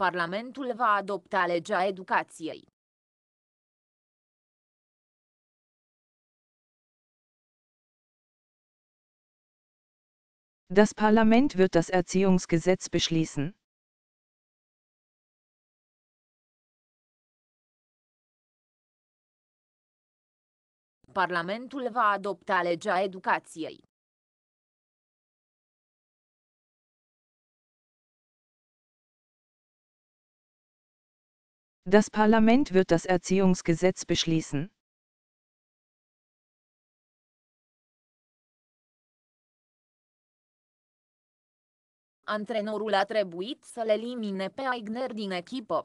Parlamentul va adopta legea educației. Das Parlament wird das Erziehungsgesetz beschließen. Parlamentul va adopta legea educației. Das Parlament wird das Erziehungsgesetz beschließen. Antrenorul a trebuit să-l elimine pe Aigner din echipă.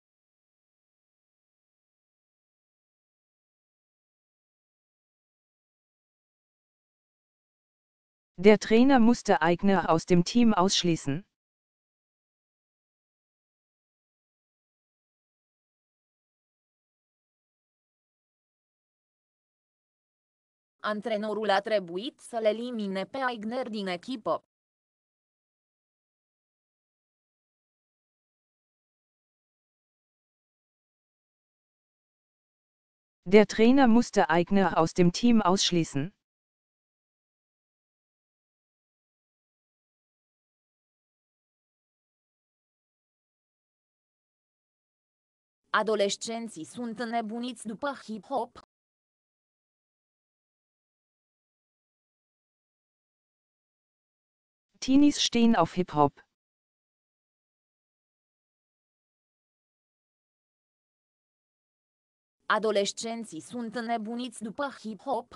Der Trainer musste Aigner aus dem Team ausschließen. Antrenorul a trebuit să-l elimine pe Aigner din echipă. Der Trainer musste Aigner aus dem Team ausschließen. Adolescenții sunt înnebuniți după hip-hop. Teenies stehen auf Hip-Hop. Adolescenții sunt înnebuniți după hip-hop.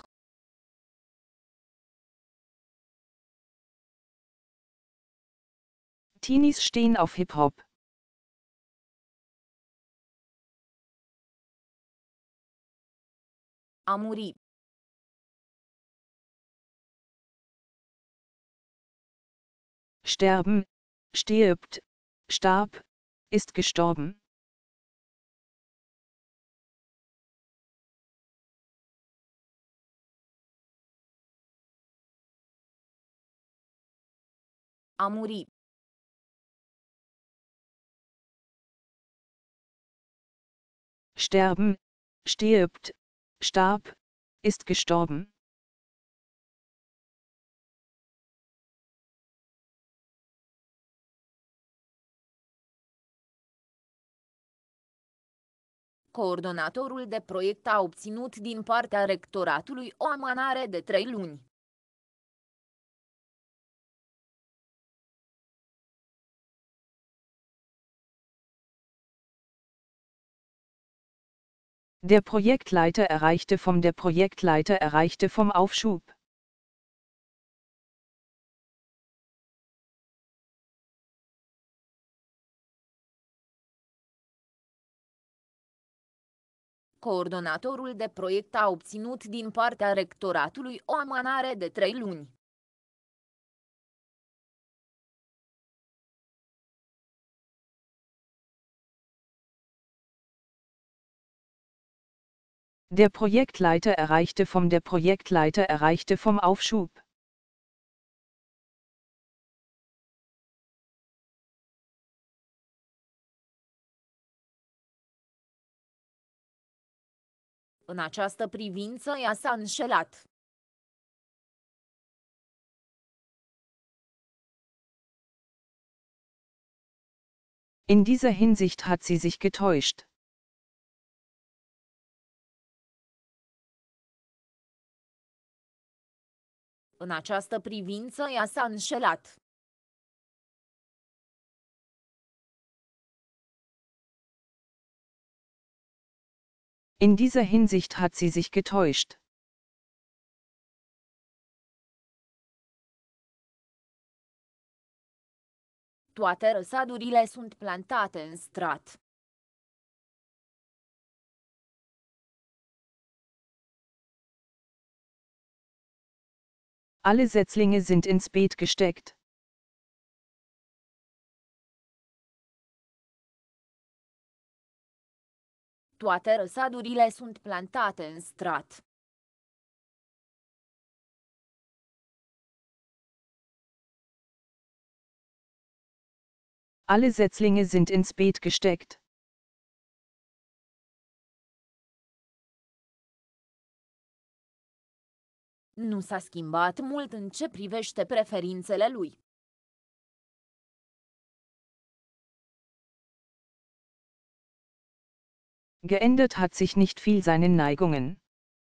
Teenies stehen auf Hip-Hop. A muri. Sterben, stirbt, starb, ist gestorben. A muri. Sterben, stirbt, starb, ist gestorben. Coordonatorul de proiect a obținut din partea rectoratului o amânare de 3 luni. Der Projektleiter erreichte vom Aufschub. Coordonatorul de proiect a obținut din partea rectoratului o amânare de 3 luni. Der Projektleiter erreichte vom Aufschub. În această privință ea s-a înșelat. In dieser Hinsicht hat sie sich getäuscht. În această privință ea s-a înșelat. In dieser Hinsicht hat sie sich getäuscht. Toate răsadurile sunt plantate în strat. Alle Setzlinge sind ins Beet gesteckt. Toate răsadurile sunt plantate în strat. Alle Setzlinge sind ins Beet gesteckt. Nu s-a schimbat mult în ce privește preferințele lui. Geändert hat sich nicht viel seinen Neigungen.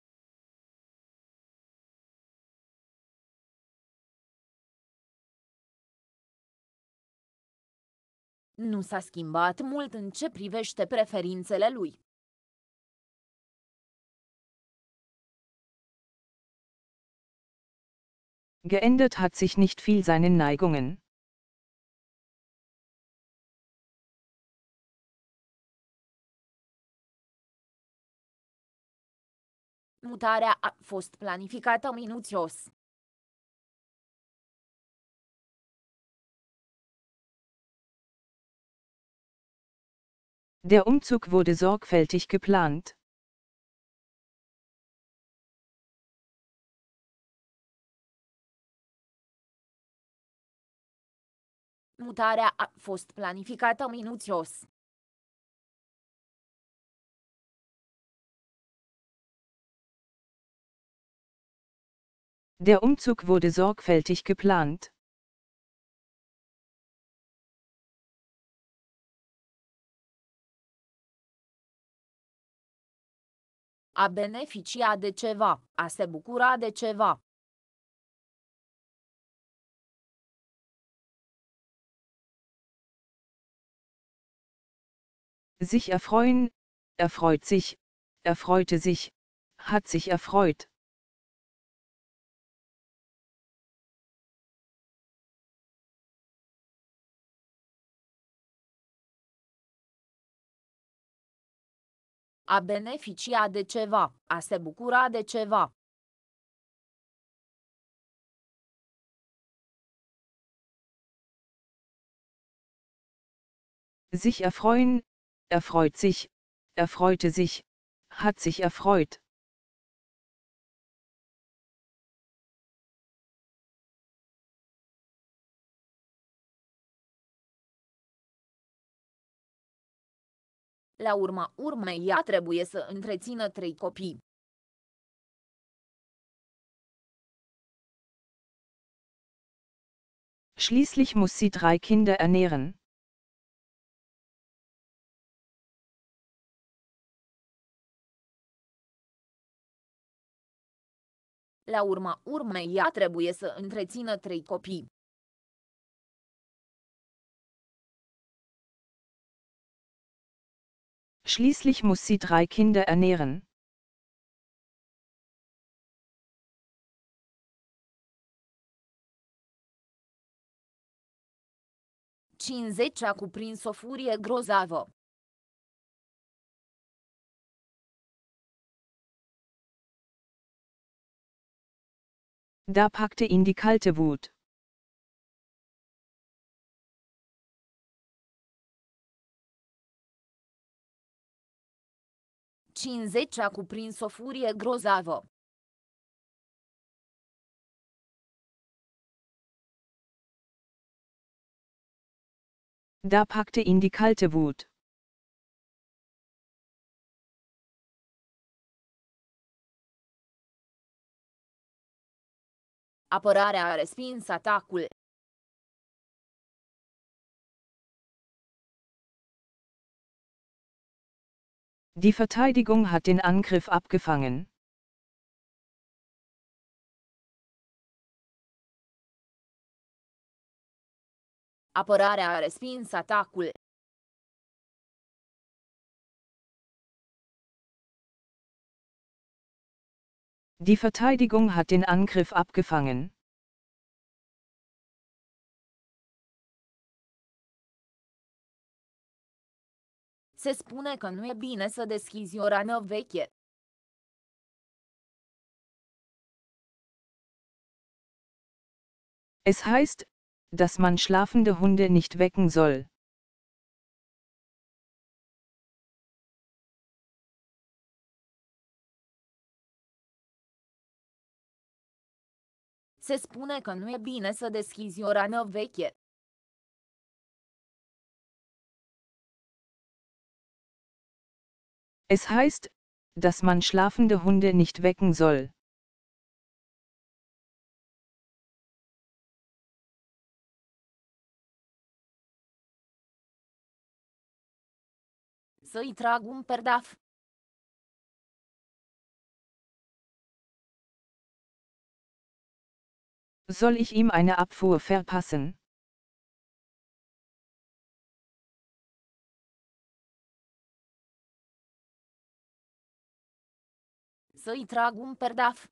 Nu s-a schimbat mult în ce privește preferințele lui. Geändert hat sich nicht viel seinen Neigungen. Mutarea a fost planificată minuțios. Der Umzug wurde sorgfältig geplant. Mutarea a fost planificată minuțios. Der Umzug wurde sorgfältig geplant. A beneficia de ceva, a se bucura de ceva. Sich erfreuen, erfreut sich, erfreute sich, hat sich erfreut. A beneficia de ceva, a se bucura de ceva. Sich erfreuen, erfreut sich, erfreute sich, hat sich erfreut. La urma urmei ea trebuie să întrețină 3 copii. Schließlich muss sie 3 Kinder ernähren. La urma urmei ea trebuie să întrețină 3 copii. Schließlich muss sie 3 Kinder ernähren. Cincizeci a cuprins o furie grozavă. Da packte ihn die kalte Wut. Cincizeci a cuprins o furie grozavă. Da packte ihn die kalte Wut. Apărarea a respins atacul. Die Verteidigung hat den Angriff abgefangen. Apărarea a respins atacul. Die Verteidigung hat den Angriff abgefangen. Se spune că nu e bine să deschizi o rană veche. Es heißt, dass man schlafende Hunde nicht wecken soll. Se spune că nu e bine să deschizi o rană veche. Es heißt, dass man schlafende Hunde nicht wecken soll. Să-i trag un perdaf. Soll ich ihm eine Abfuhr verpassen? Să-i trag un perdaf.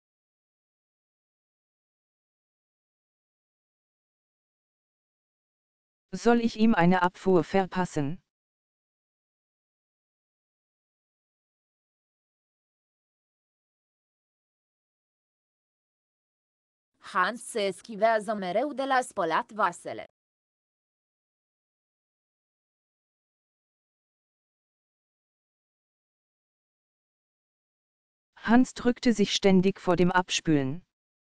Soll ich ihm eine Abfuhr verpassen? Hans se eschivează mereu de la spălat vasele. Hans drückte sich ständig vor dem Abspülen.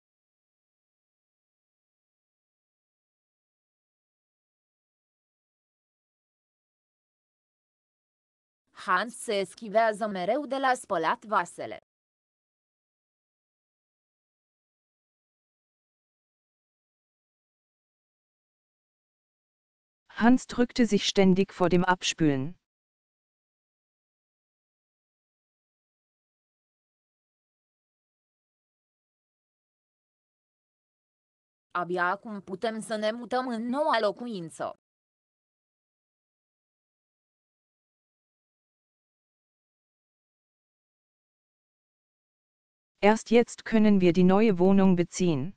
Hans se eschivează mereu de la spălat vasele. Hans drückte sich ständig vor dem Abspülen. Abia acum putem să ne mutăm în noua locuință. Erst jetzt können wir die neue Wohnung beziehen.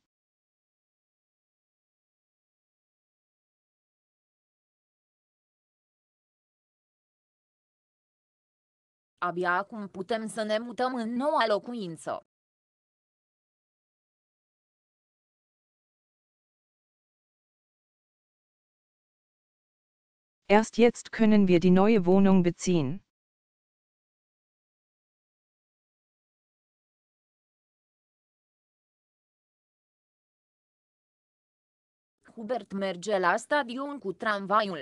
Abia acum putem să ne mutăm în noua locuință. Erst jetzt können wir die neue Wohnung beziehen. Hubert merge la stadion cu tramvaiul.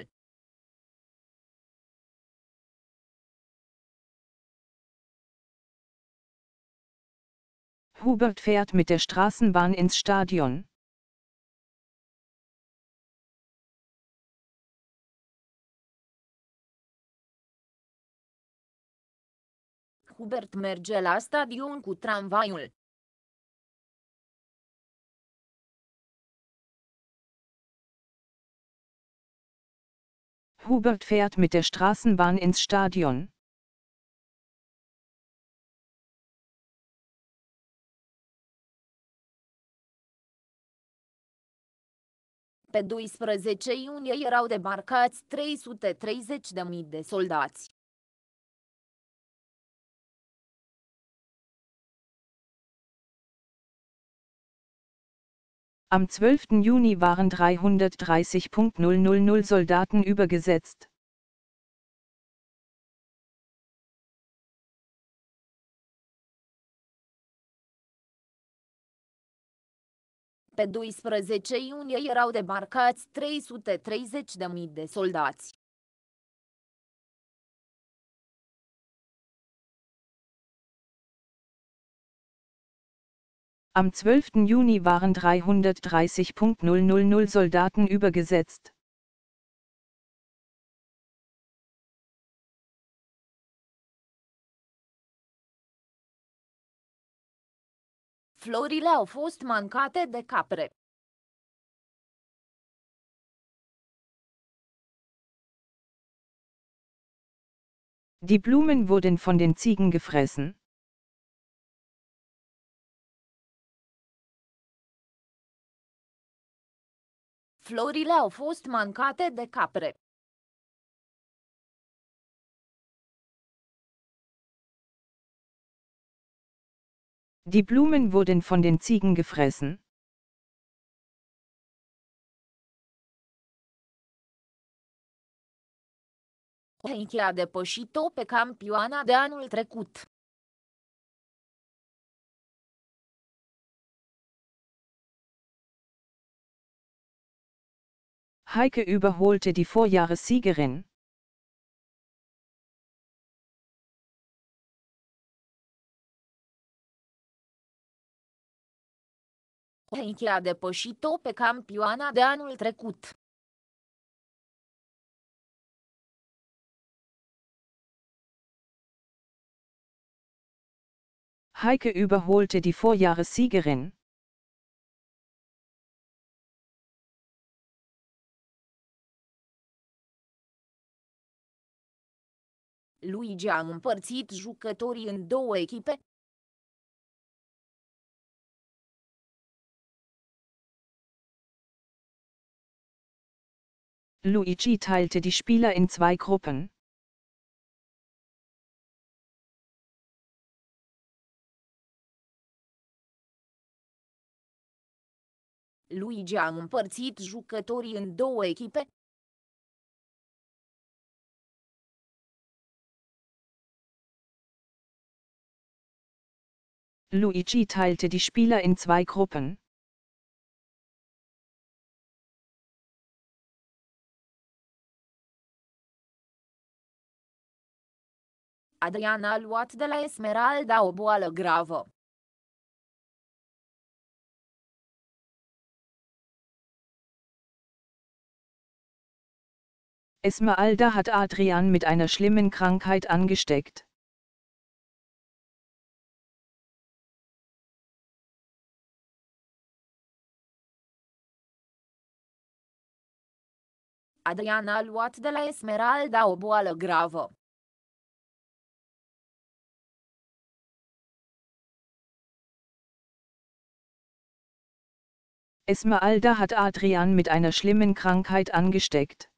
Hubert fährt mit der Straßenbahn ins Stadion. Hubert merge la stadion cu tramvaiul. Hubert fährt mit der Straßenbahn ins Stadion. Pe 12 iunie erau debarcați 330.000 de soldați. Am 12. Juni waren 330.000 Soldaten übergesetzt. Pe 12 iunie erau debarcați 330.000 de soldați. Am 12. Juni waren 330.000 Soldaten übergesetzt. Florile au fost mancate de capre. Die Blumen wurden von den Ziegen gefressen. Florile au fost mancate de capre. Die Blumen wurden von den Ziegen gefressen. Heike a depășit-o pe campioana de anul trecut. Heike überholte die Vorjahressiegerin. Heike a depășit-o pe campioana de anul trecut. Heike überholte die Vorjahressiegerin. Luigi a împărțit jucătorii în două echipe. Luigi teilte die Spieler in zwei Gruppen. Luigi a împărțit jucătorii în două echipe. Luigi teilte die Spieler in zwei Gruppen. Adrian a luat de la Esmeralda o boală gravă. Esmeralda hat Adrian mit einer schlimmen Krankheit angesteckt. Adrian a luat de la Esmeralda o boală gravă. Esmeralda hat Adrian mit einer schlimmen Krankheit angesteckt.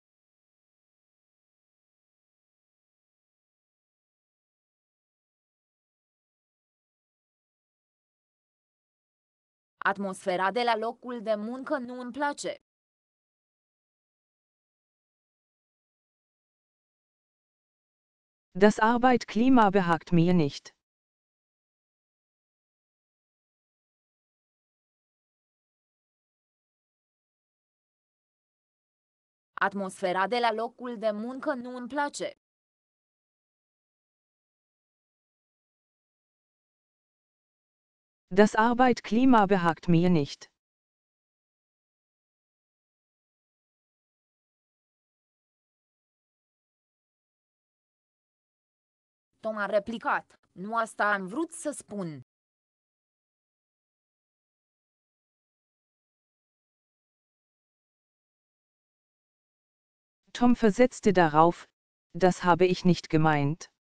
Atmosfera de la locul de muncă nu îmi place. Das Arbeitsklima behagt mir nicht. Atmosfera de la locul de muncă nu îmi place. Das Arbeitsklima behagt mir nicht. Tom a replicat: nu asta am vrut să spun. Tom versetzte darauf: das habe ich nicht gemeint.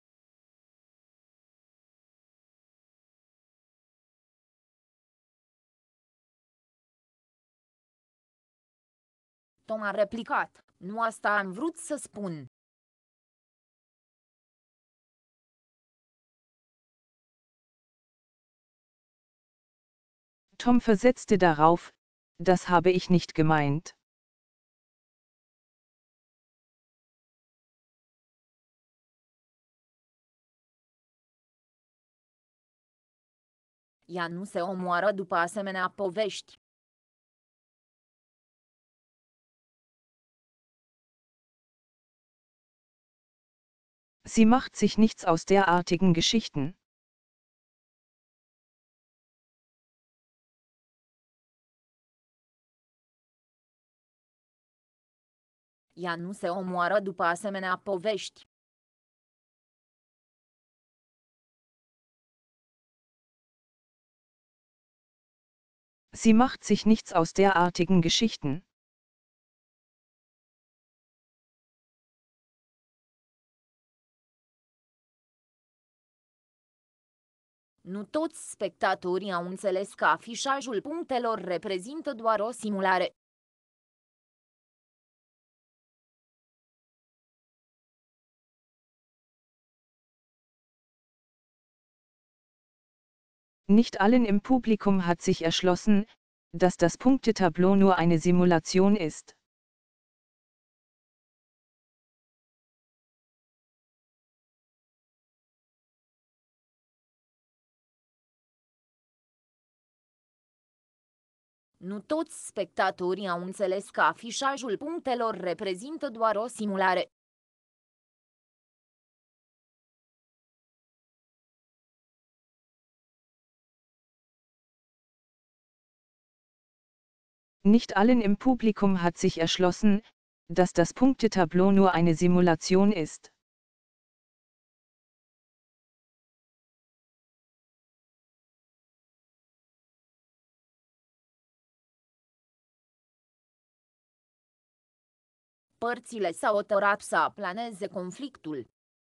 Tom a replicat: nu asta am vrut să spun. Tom versetzte darauf: das habe ich nicht gemeint. Ea nu se omoară după asemenea povești. Sie macht sich nichts aus derartigen Geschichten. Ea nu se omoară după asemenea povești. Sie macht sich nichts aus derartigen Geschichten. Nu toți spectatorii au înțeles că afișajul punctelor reprezintă doar o simulare. Nicht allen im Publikum hat sich erschlossen, dass das Punktetableau nur eine Simulation ist. Nu toți spectatorii au înțeles că afișajul punctelor reprezintă doar o simulare. Nicht allen im Publikum hat sich erschlossen, dass das Punktetableau nur eine Simulation ist. Părțile s-au hotărât să aplaneze conflictul.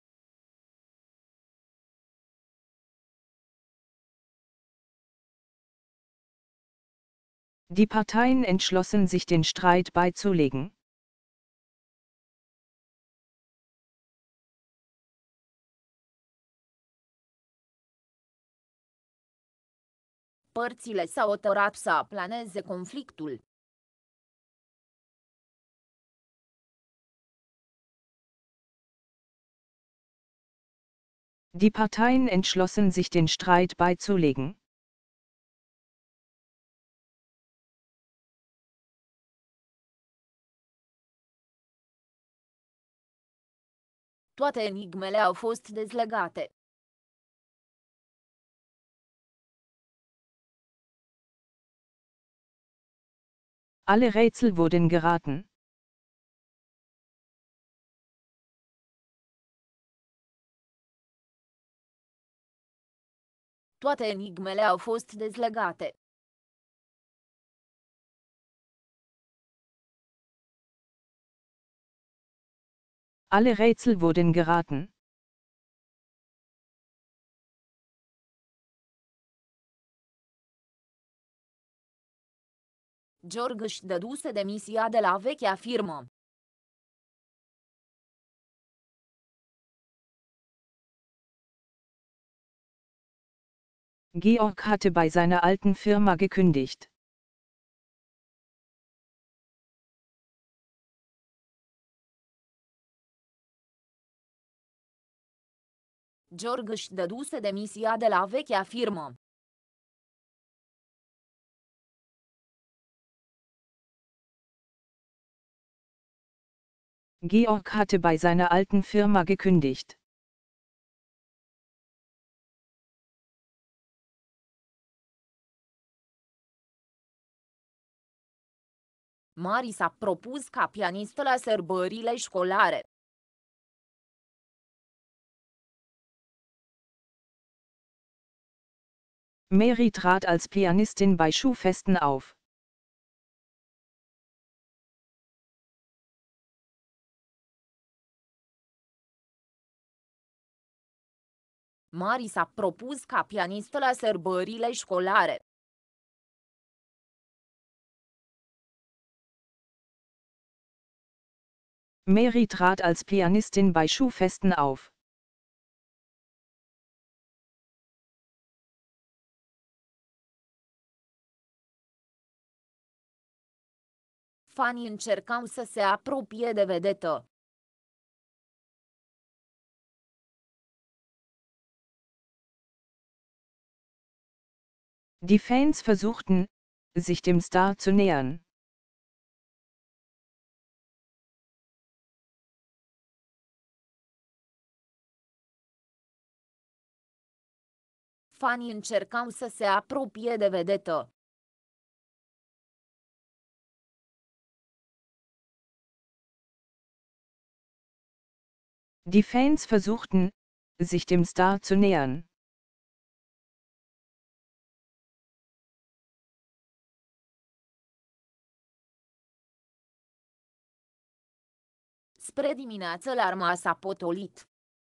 Die Parteien entschlossen sich den Streit beizulegen. Părțile s-au hotărât să aplaneze conflictul. Die Parteien entschlossen sich den Streit beizulegen. Toate enigmele au fost dezlegate. Alle Rätsel wurden geraten. Toate enigmele au fost dezlegate. Alle Rätsel wurden geraten. George își dăduse demisia de la vechea firmă. Georg hatte bei seiner alten Firma gekündigt. George își dăduse demisia de la vechea firmă. Georg hatte bei seiner alten Firma gekündigt. Mari s-a propus ca pianistă la sărbările școlare. Mary trat als Pianistin bei Schulfesten auf. Mari s-a propus ca pianistă la sărbările școlare. Mary trat als Pianistin bei Schulfesten auf. Fanii încercau să se apropie de vedetă. Die Fans versuchten, sich dem Star zu nähern. Fanii încercau să se apropie de vedetă. Die Fans versuchten, sich dem Star zu nähern. Spre dimineață larma s-a potolit.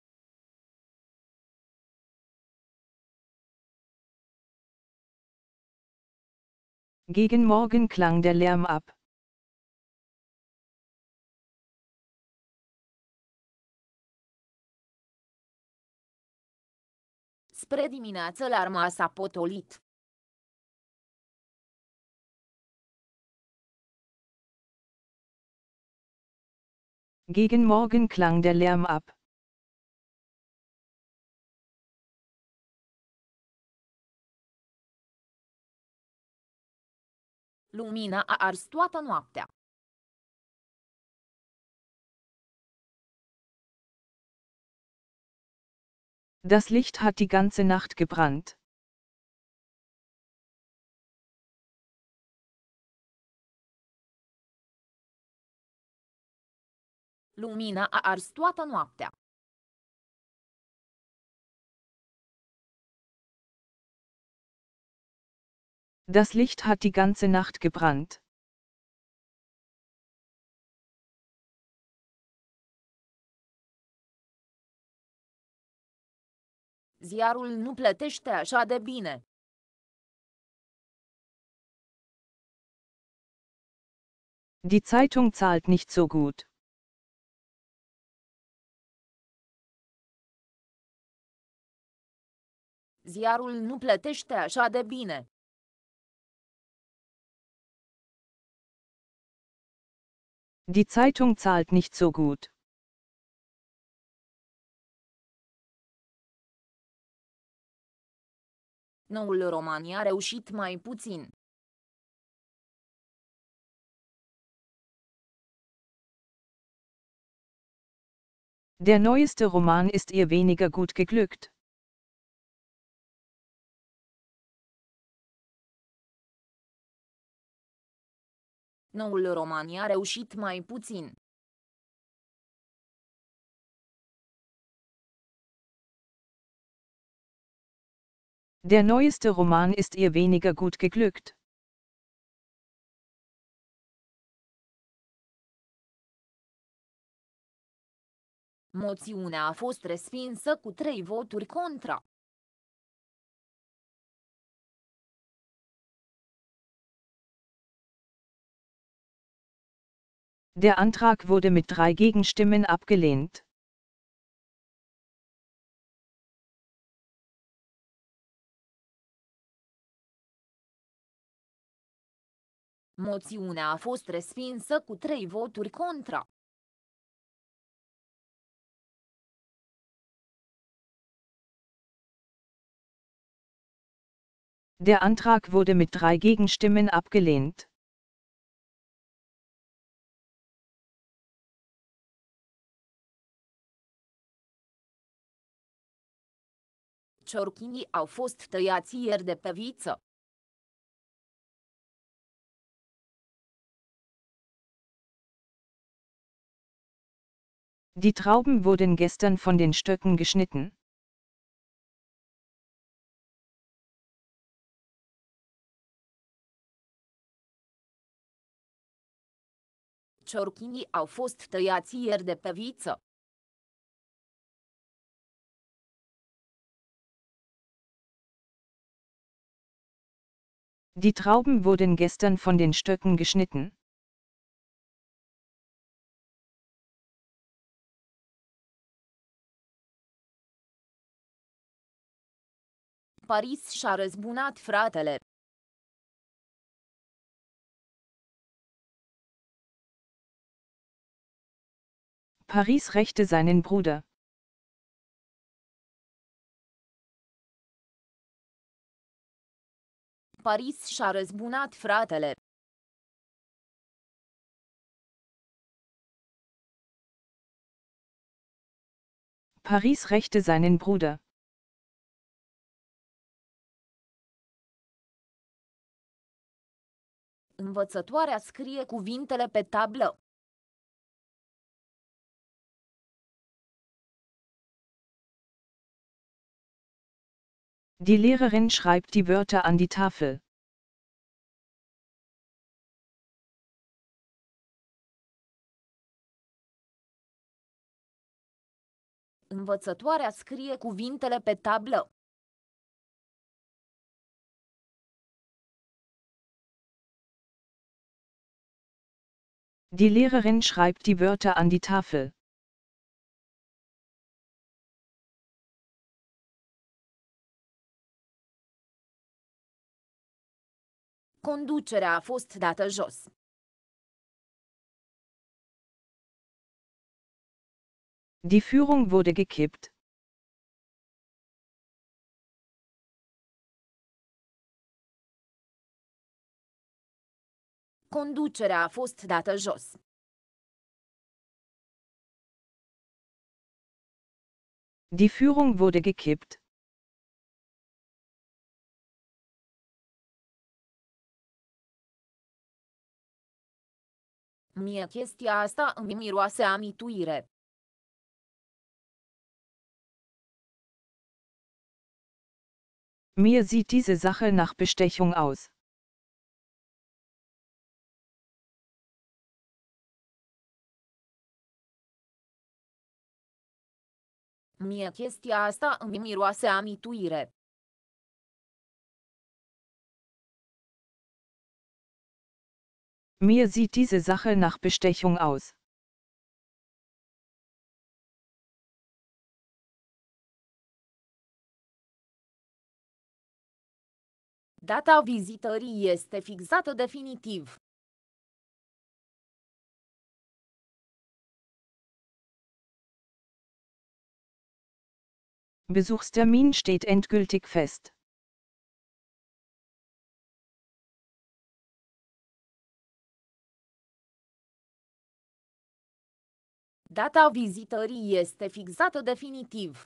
Gegen Morgen klang der Lärm ab. Spre dimineață larma s-a potolit. Gegen Morgen klang der Lärm ab. Lumina a ars toată noaptea. Das Licht hat die ganze Nacht gebrannt. Lumina a ars toată noaptea. Das Licht hat die ganze Nacht gebrannt. Ziarul nu plătește așa de bine. Die Zeitung zahlt nicht so gut. Ziarul nu plătește așa de bine. Die Zeitung zahlt nicht so gut. Noul roman a reușit mai puțin. Der neueste Roman ist ihr weniger gut geglückt. Noul roman a reușit mai puțin. Der neueste Roman ist ihr weniger gut geglückt. Moțiunea a fost respinsă cu 3 voturi contra. Der Antrag wurde mit 3 Gegenstimmen abgelehnt. Moțiunea a fost respinsă cu 3 voturi contra. Der Antrag wurde mit 3 Gegenstimmen abgelehnt. Ciorchinii au fost tăiați ieri de pe viță. Die Trauben wurden gestern von den Stöcken geschnitten. Ciorchinii au fost tăiați ieri de pe viță. Die Trauben wurden gestern von den Stöcken geschnitten. Paris și-a răzbunat fratele. Paris rächte seinen Bruder. Paris și-a răzbunat fratele. Paris rächte seinen Bruder. Învățătoarea scrie cuvintele pe tablă. Die Lehrerin schreibt die Wörter an die Tafel. Învățătoarea scrie cuvintele pe tablă. Die Lehrerin schreibt die Wörter an die Tafel. Conducerea a fost dată jos. Die Führung wurde gekippt. Conducerea a fost dată jos. Die Führung wurde gekippt. Mie chestia asta îmi miroase a mituire. Mir sieht diese Sache nach Bestechung aus. Mie chestia asta îmi miroase a mituire. Mir sieht diese Sache nach Bestechung aus. Data vizitării este fixată definitiv. Besuchstermin steht endgültig fest. Data vizitării este fixată definitiv.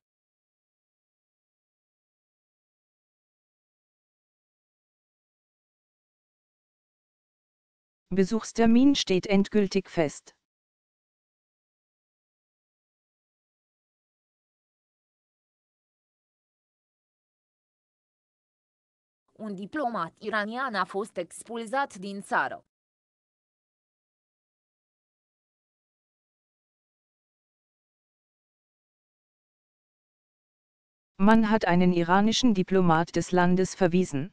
Besuchstermin steht endgültig fest. Un diplomat iranian a fost expulzat din țară. Man hat einen iranischen Diplomat des Landes verwiesen.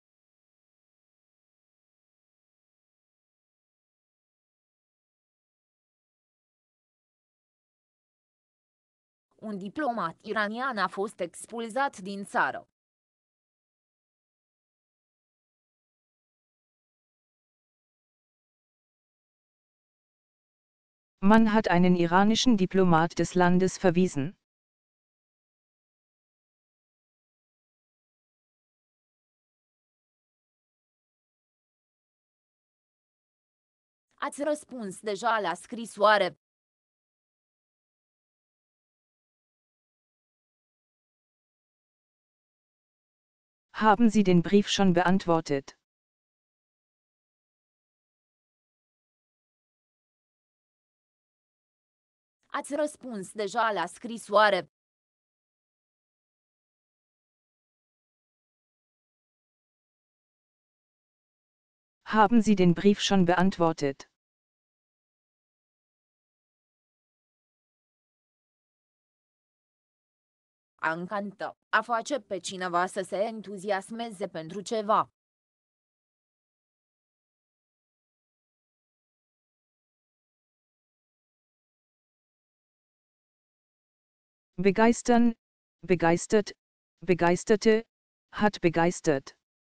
Un diplomat iranian a fost expulzat din țară. Man hat einen iranischen Diplomat des Landes verwiesen. Ați răspuns deja la scrisoare. Haben Sie den Brief schon beantwortet? Ați răspuns deja la scrisoare. Haben Sie den Brief schon beantwortet? A încanta, a face pe cineva să se entuziasmeze pentru ceva. Begeistern, begeistert, begeisterte, hat begeistert.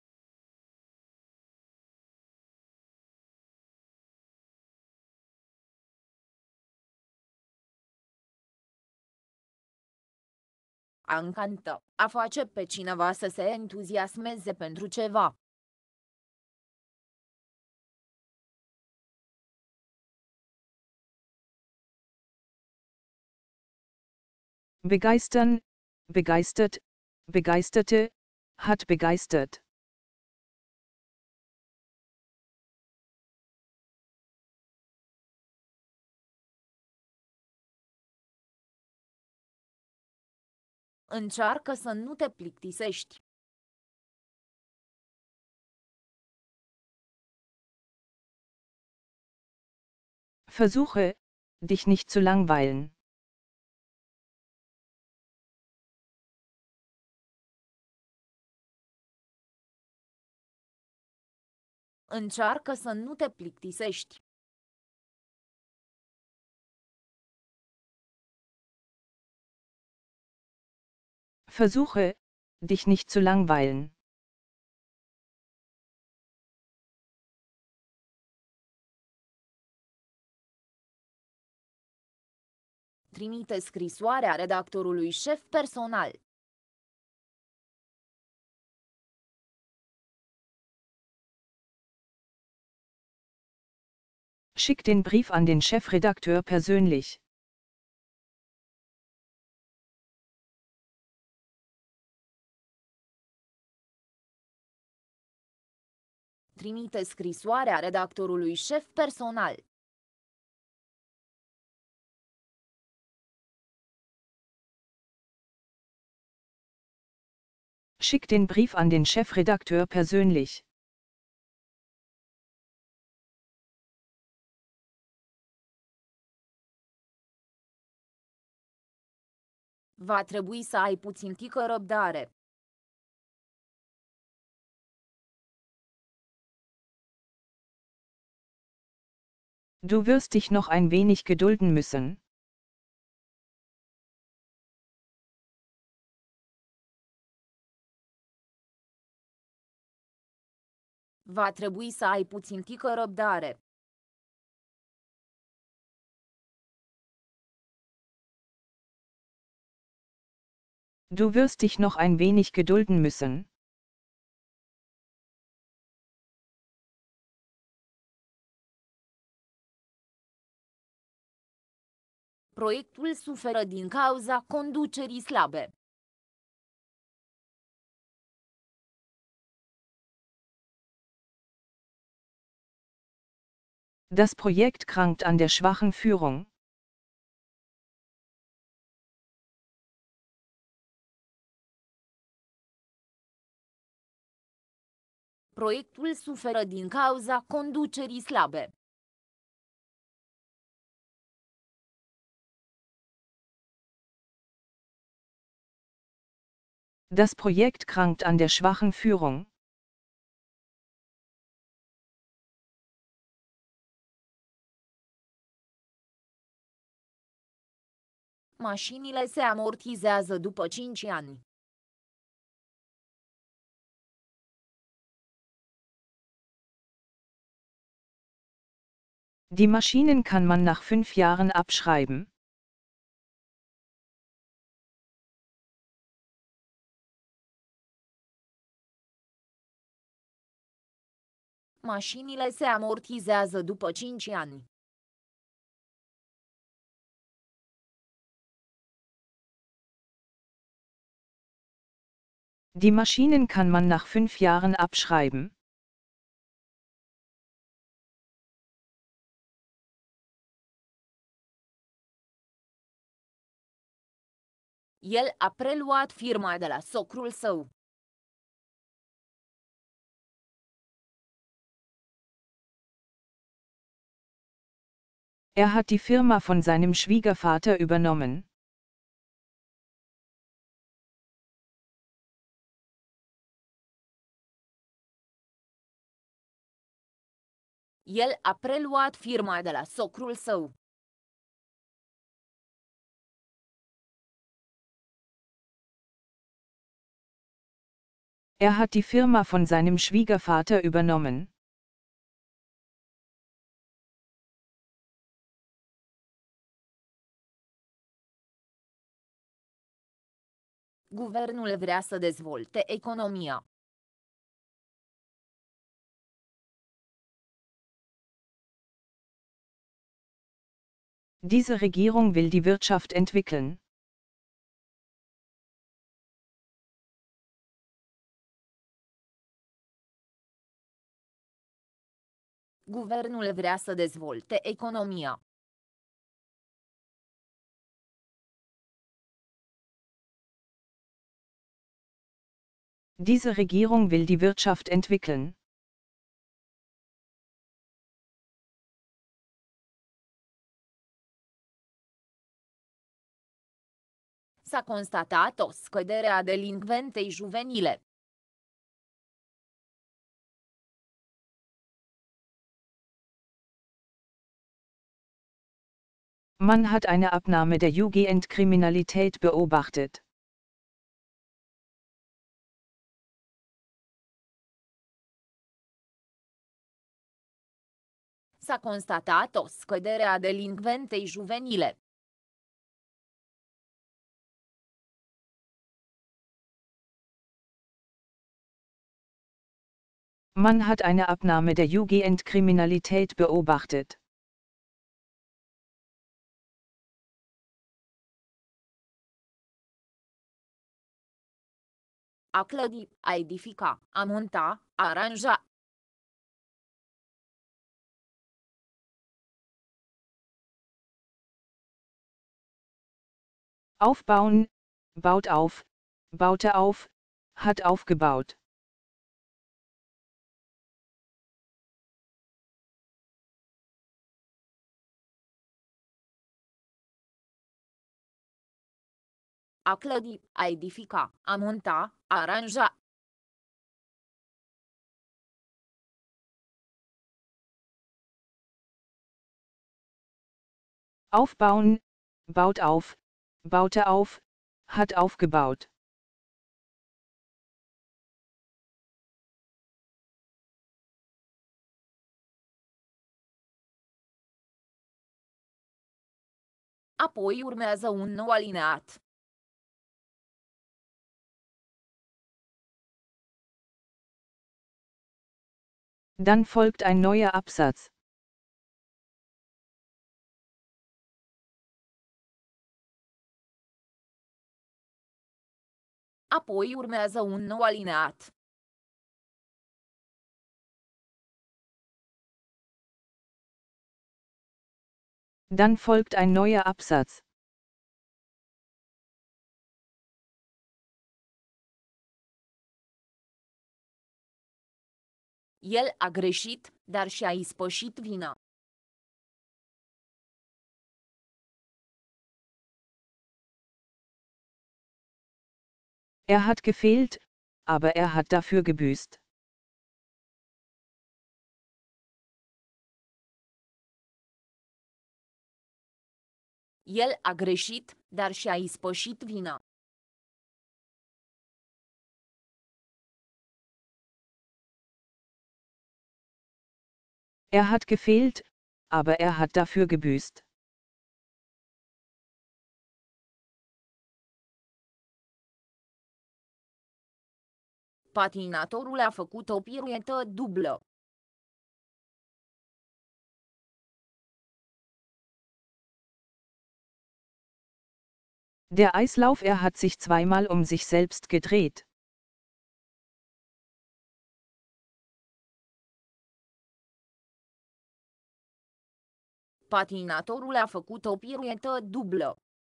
A încanta, a face pe cineva să se entuziasmeze pentru ceva. Begeistern, begeistert, begeisterte, hat begeistert. Încearcă să nu te plictisești. Versuche, dich nicht zu langweilen. Încearcă să nu te plictisești. Versuche, dich nicht zu langweilen. Trimite scrisoarea redactorului șef personal. Schick den Brief an den Chefredakteur persönlich. Trimite scrisoarea redactorului șef personal. Schick den Brief an den Chefredakteur persönlich. Va trebui să ai puțin tică răbdare. Du wirst dich noch ein wenig gedulden müssen. Va trebui să ai puțin tică răbdare. Du wirst dich noch ein wenig gedulden müssen. Proiectul suferă din cauza conducerii slabe. Das Projekt krankt an der schwachen Führung. Proiectul suferă din cauza conducerii slabe. Das Projekt krankt an der schwachen Führung. Mașinile se amortizează după 5 ani. Die Maschinen kann man nach 5 Jahren abschreiben. Mașinile se amortizează după 5 ani. Die Maschinen kann man nach 5 Jahren abschreiben. El a preluat firma de la socrul său. Er hat die Firma von seinem Schwiegervater übernommen. El a preluat firma de la socrul său. Er hat die Firma von seinem Schwiegervater übernommen. Guvernul vrea să dezvolte economia. Diese Regierung will die Wirtschaft entwickeln. Guvernul vrea să dezvolte economia. Diese Regierung will die Wirtschaft entwickeln. S-a constatat o scădere a delincventei juvenile. Man hat eine Abnahme der Jugendkriminalität beobachtet. S-a constatat o scădere a delincventei juvenile. Man hat eine Abnahme der Jugendkriminalität beobachtet. A clădi, a edifica, a monta, a aranja. Aufbauen, baut auf, baute auf, hat aufgebaut. A clădi, a edifica, a monta, a aranja. Aufbauen, baut auf, baute auf, hat aufgebaut. Apoi urmează un nou alineat. Dann folgt ein neuer Absatz. Apoi urmează un nou alineat. Dann folgt ein neuer Absatz. El a greșit, dar și-a ispășit vina. Er hat gefehlt, aber er hat dafür gebüßt. El a greșit, dar și-a ispășit vina. Er hat gefehlt, aber er hat dafür gebüßt. Patinatorul a făcut o piruetă dublă. Der Eislaufer hat sich zweimal um sich selbst gedreht. Patinatorul a făcut o piruetă dublă.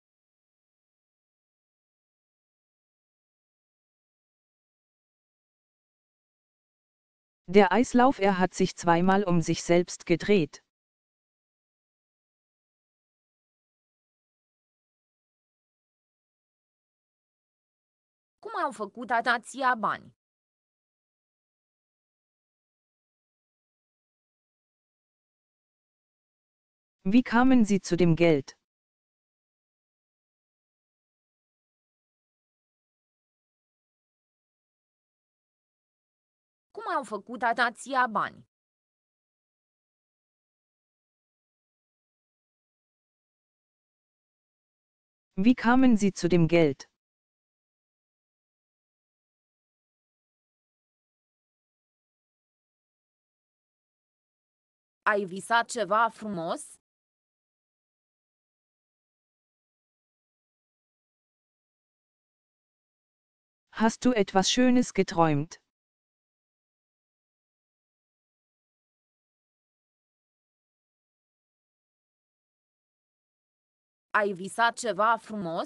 Der Eislaufer hat sich zweimal um sich selbst gedreht. Cum au făcut atația bani? Wie kamen sie zu dem Geld? Cum au făcut atația bani? Wie kamen sie zu dem Geld? Ai visat ceva frumos? Hast du etwas Schönes geträumt? Ai visat ceva frumos?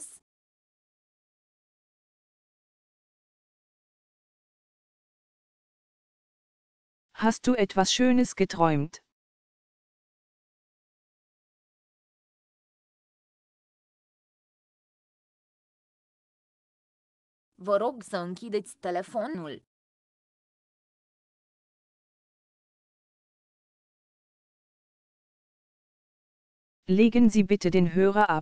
Hast du etwas Schönes geträumt? Vă rog să închideți telefonul. Legen Sie bitte den Hörer ab.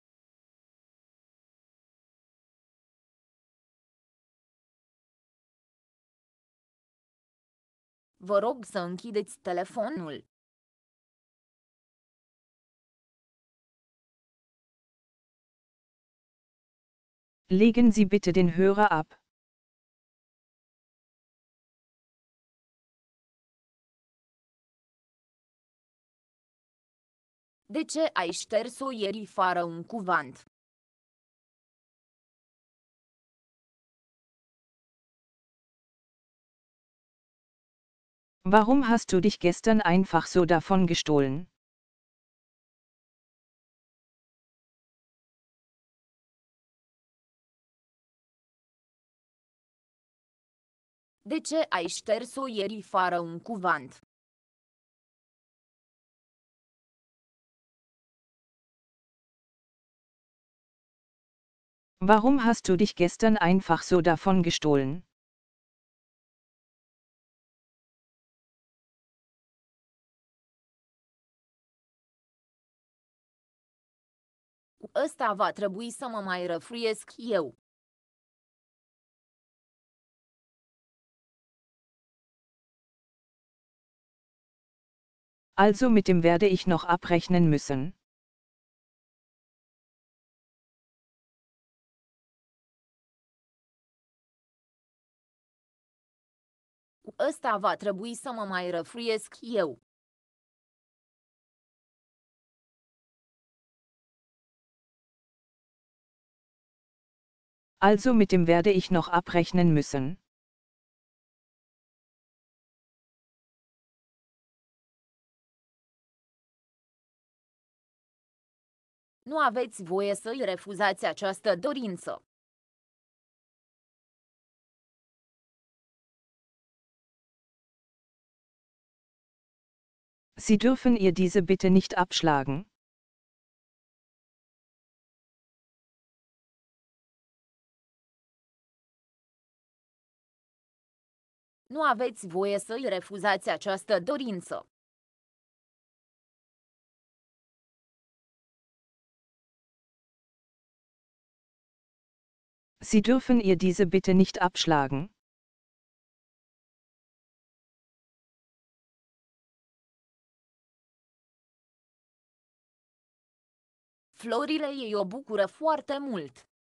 Vă rog să închideți telefonul. Legen Sie bitte den Hörer ab. De ce ai șters-o ieri fără un cuvânt? Warum hast du dich gestern einfach so davon gestohlen? De ce ai șters-o ieri fără un cuvânt? Warum hast du dich gestern einfach so davon gestohlen? Cu ăsta va trebui să mă mai răfruiesc eu. Also mit dem werde ich noch abrechnen müssen. Cu ăsta va trebui să mă mai răfruiesc eu. Also mit dem werde ich noch abrechnen müssen. Nu aveți voie să-i refuzați această dorință. Sie dürfen ihr diese Bitte nicht abschlagen. Nu aveți voie să-i refuzați această dorință. Sie dürfen ihr diese Bitte nicht abschlagen. Florile ei o bucură foarte mult.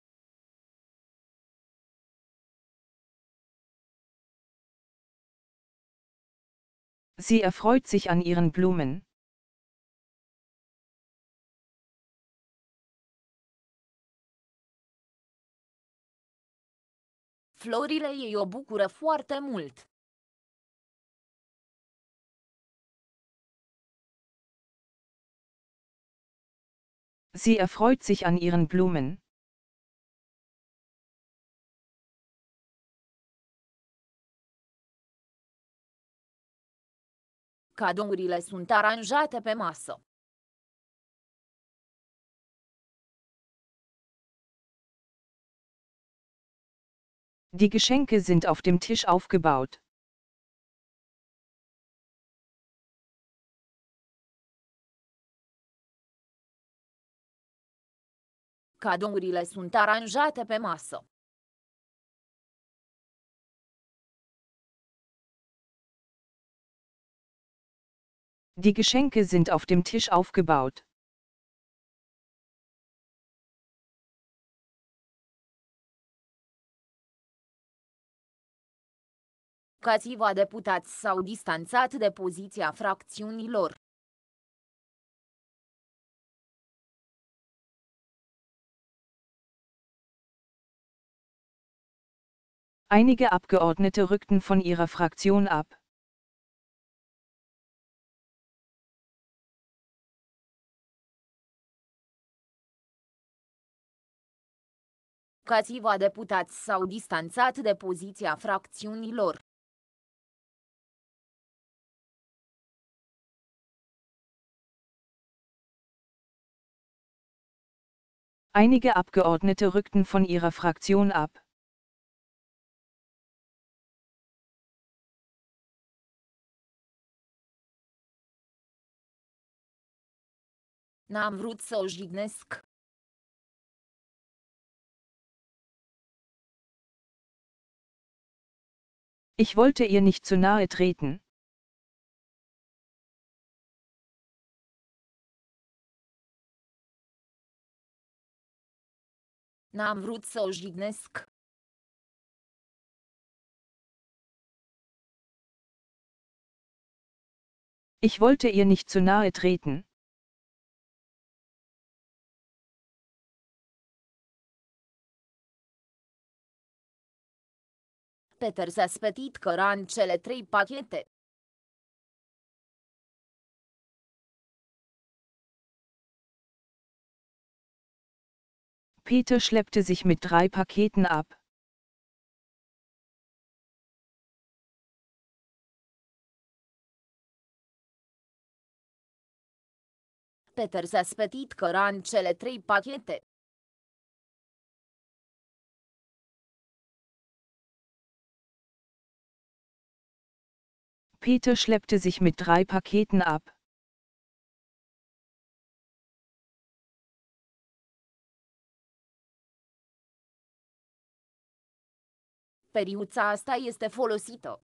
Sie erfreut sich an ihren Blumen. Florile ei o bucură foarte mult. Sie erfreut sich an ihren Blumen. Cadourile sunt aranjate pe masă. Die Geschenke sind auf dem Tisch aufgebaut. Cadourile sunt aranjate pe masă. Die Geschenke sind auf dem Tisch aufgebaut. Câțiva deputați s-au distanțat de poziția fracțiunilor. Einige Abgeordnete rückten von ihrer Fraktion ab. Câțiva deputați s-au distanțat de poziția fracțiunilor. Einige Abgeordnete rückten von ihrer Fraktion ab. N-am vrut să o jignesc. Ich wollte ihr nicht zu nahe treten. N-am vrut să o jignesc. Ich wollte ihr nicht zu nahe treten. Peter s-a spetit căra în cele 3 pachete. Peter schleppte sich mit 3 Paketen ab. Peter s-a spetit căran cele 3 pachete. Peter schleppte sich mit 3 Paketen ab. Periuța asta este folosită.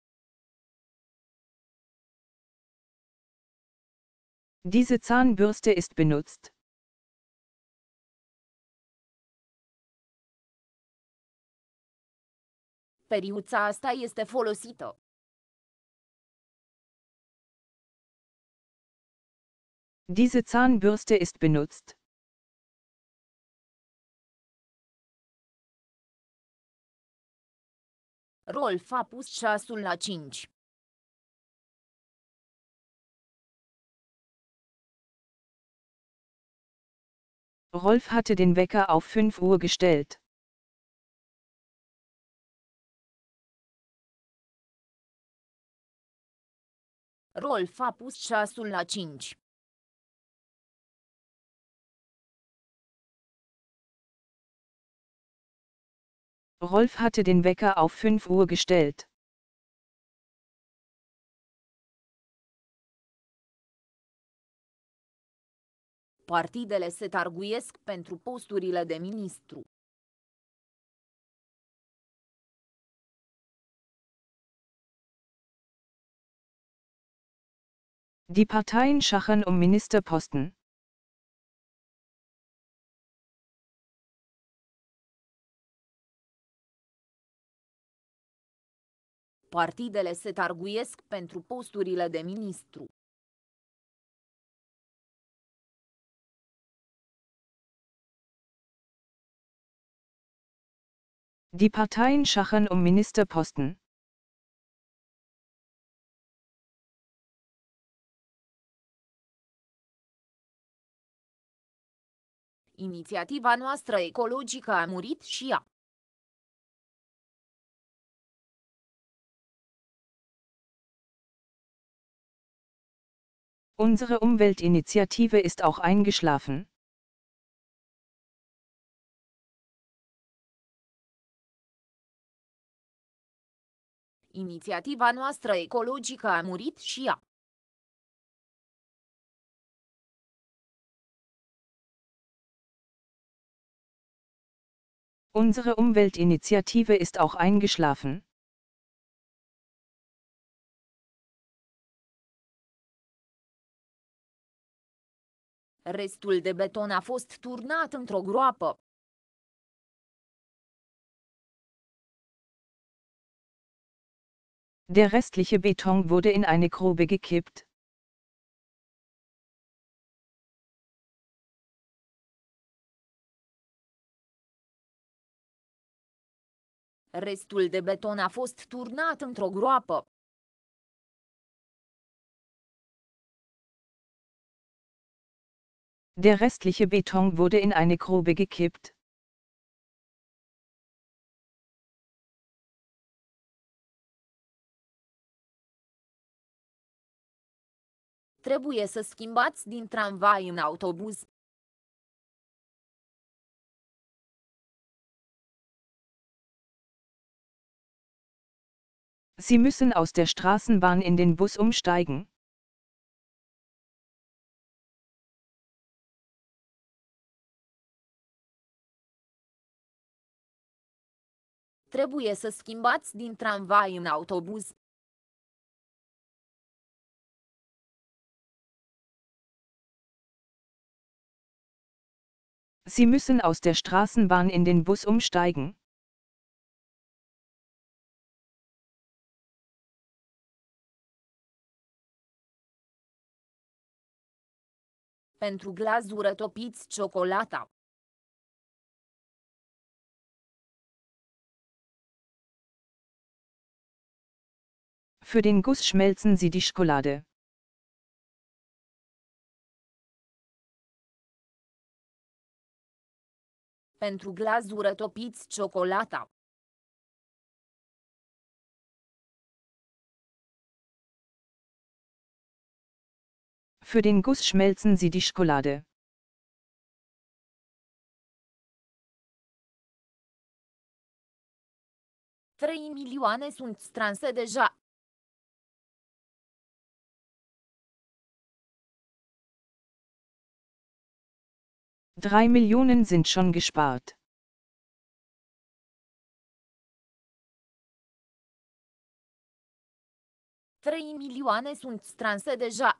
Diese Zahnbürste ist benutzt. Periuța asta este folosită. Diese Zahnbürste ist benutzt. Rolf a pus ceasul la 5. Rolf hatte den Wecker auf 5 Uhr gestellt. Rolf a pus ceasul la 5. Rolf hatte den Wecker auf 5 Uhr gestellt. Partidele se targuiesc pentru posturile de ministru. Die Parteien schachern um Ministerposten. Partidele se targuiesc pentru posturile de ministru. Die Parteien schachern um Ministerposten. Inițiativa noastră ecologică a murit și ea. Unsere Umweltinitiative ist auch eingeschlafen. Inițiativa noastră ecologică a murit și ea. Unsere Umweltinitiative ist auch eingeschlafen. Restul de beton a fost turnat într-o groapă. Der restliche Beton wurde in eine Grube gekippt. Restul de beton a fost turnat într-o groapă. Der restliche Beton wurde in eine Grube gekippt. Trebuie să schimbați din tramvai în autobuz. Sie müssen aus der Straßenbahn in den Bus umsteigen. Trebuie să schimbați din tramvai în autobuz. Sie müssen aus der Straßenbahn in den Bus umsteigen. Pentru glazură topiți ciocolata. Für den Guss schmelzen Sie die Schokolade. Pentru glazură topiți ciocolata. Für den Guss schmelzen Sie die Schokolade. 3 milioane sunt strânse deja. 3 Millionen sind schon gespart. 3 milioane sunt strânse deja.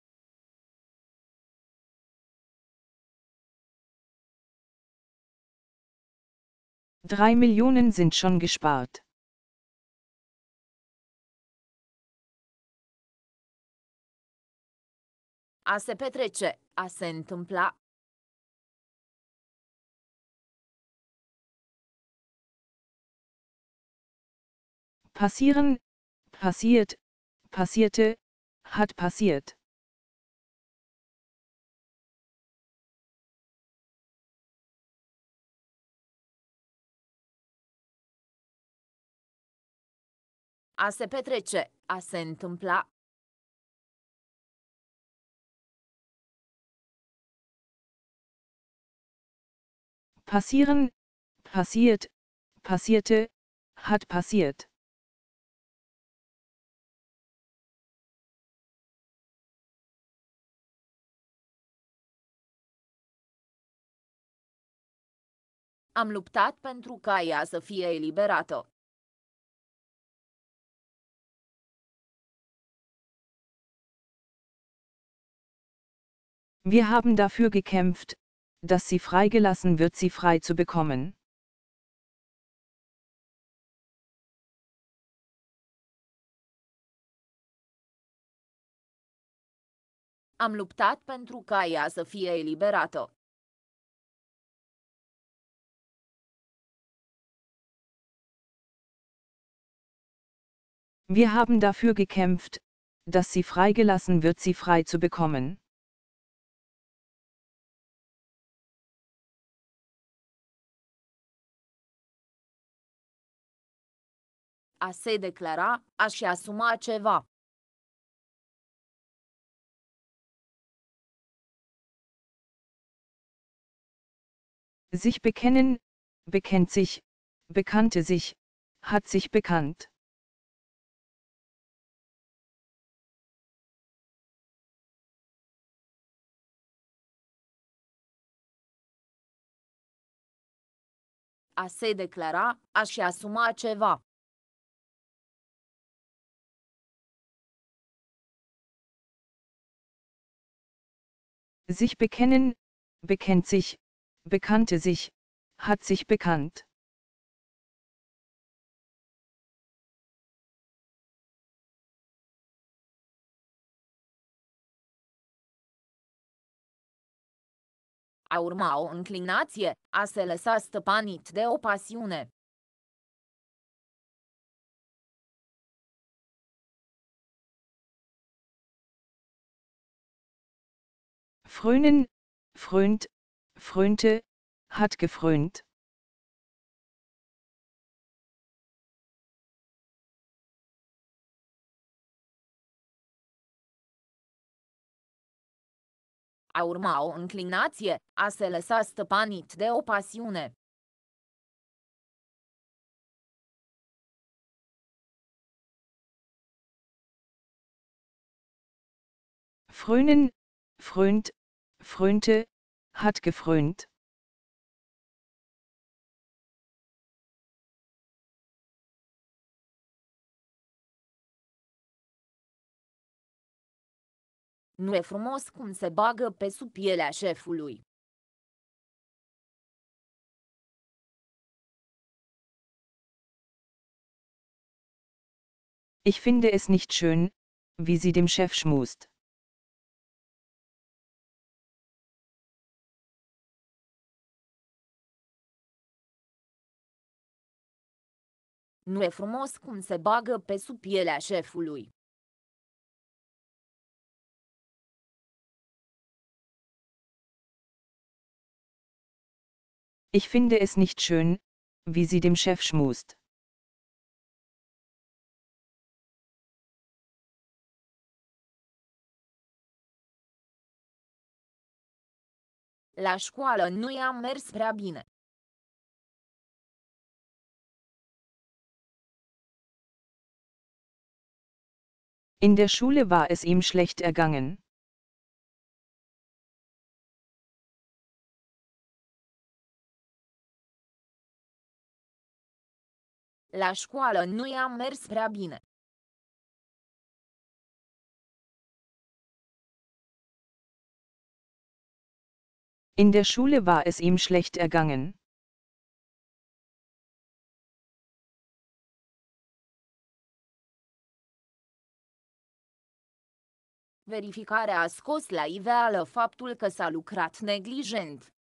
3 Millionen sind schon gespart. A se petrece, a se întâmpla. Passieren, passiert, passierte, hat passiert. A se petrece, a se întâmpla. Passieren, passiert, passierte, hat passiert. Am luptat pentru ca ea să fie eliberată. Wir haben dafür gekämpft, dass sie freigelassen wird, sie frei zu bekommen. Am luptat pentru ca ea să fie eliberată. Wir haben dafür gekämpft, dass sie freigelassen wird, sie frei zu bekommen. A se declara, a-și asuma ceva. Sich bekennen, bekennt sich, bekannte sich, hat sich bekannt. A se declara, a-și asuma ceva. Sich bekennen, bekennt sich, bekannte sich, hat sich bekannt. A urma o înclinație, a se lăsa stăpanit de o pasiune. Frönen, frönt, frönte, hat gefrönt. A urma o înclinație, a se lăsa stăpanit de o pasiune. Frönen, frönt, frönte, hat gefrönt. Nu e frumos cum se bagă pe sub pielea șefului. Ich finde es nicht schön, wie sie dem Chef schmust. Nu e frumos cum se bagă pe sub pielea șefului. Ich finde es nicht schön, wie sie dem Chef schmust. La școală nu i-a mers prea bine. In der Schule war es ihm schlecht ergangen. La școală nu i-a mers prea bine. In der Schule war es ihm schlecht ergangen. Verificarea a scos la iveală faptul că s-a lucrat neglijent.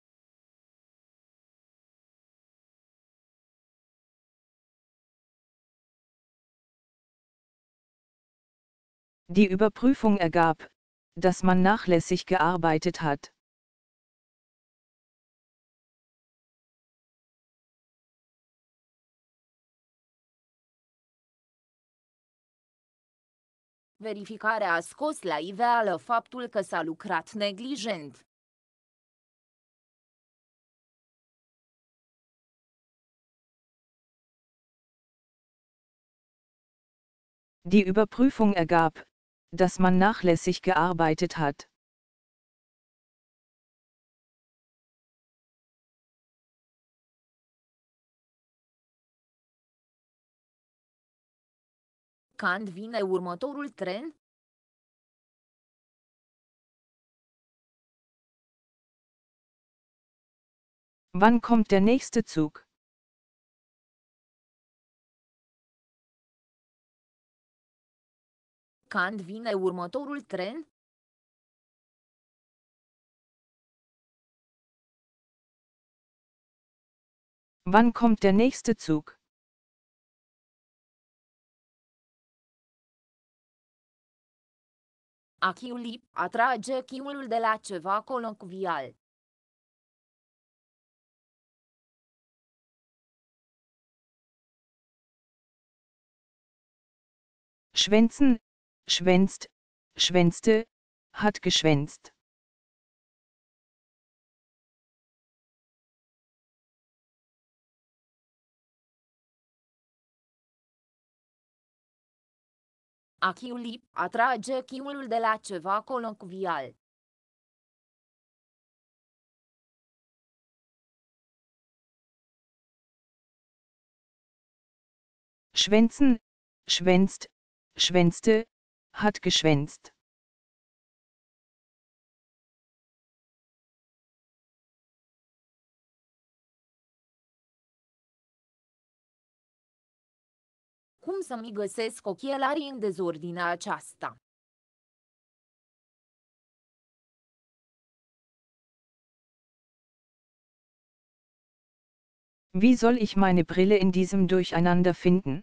Die Überprüfung ergab, dass man nachlässig gearbeitet hat. Verificarea a scos la iveală faptul că s-a lucrat neglijent. Die Überprüfung ergab, dass man nachlässig gearbeitet hat. Când vine următorul tren? Wann kommt der nächste Zug? Când vine următorul tren? Wann kommt der nächste Zug? Achiuli atrage chiul de la ceva colocvial. Schwänzen, schwänzt, schwänzte, hat geschwänzt. Achiuli atrage chiul de la ceva colocvial. Schwänzen, schwänzt, schwänzte, hat geschwänzt. Cum să-mi găsesc ochelarii în dezordinea aceasta? Wie soll ich meine Brille in diesem Durcheinander finden?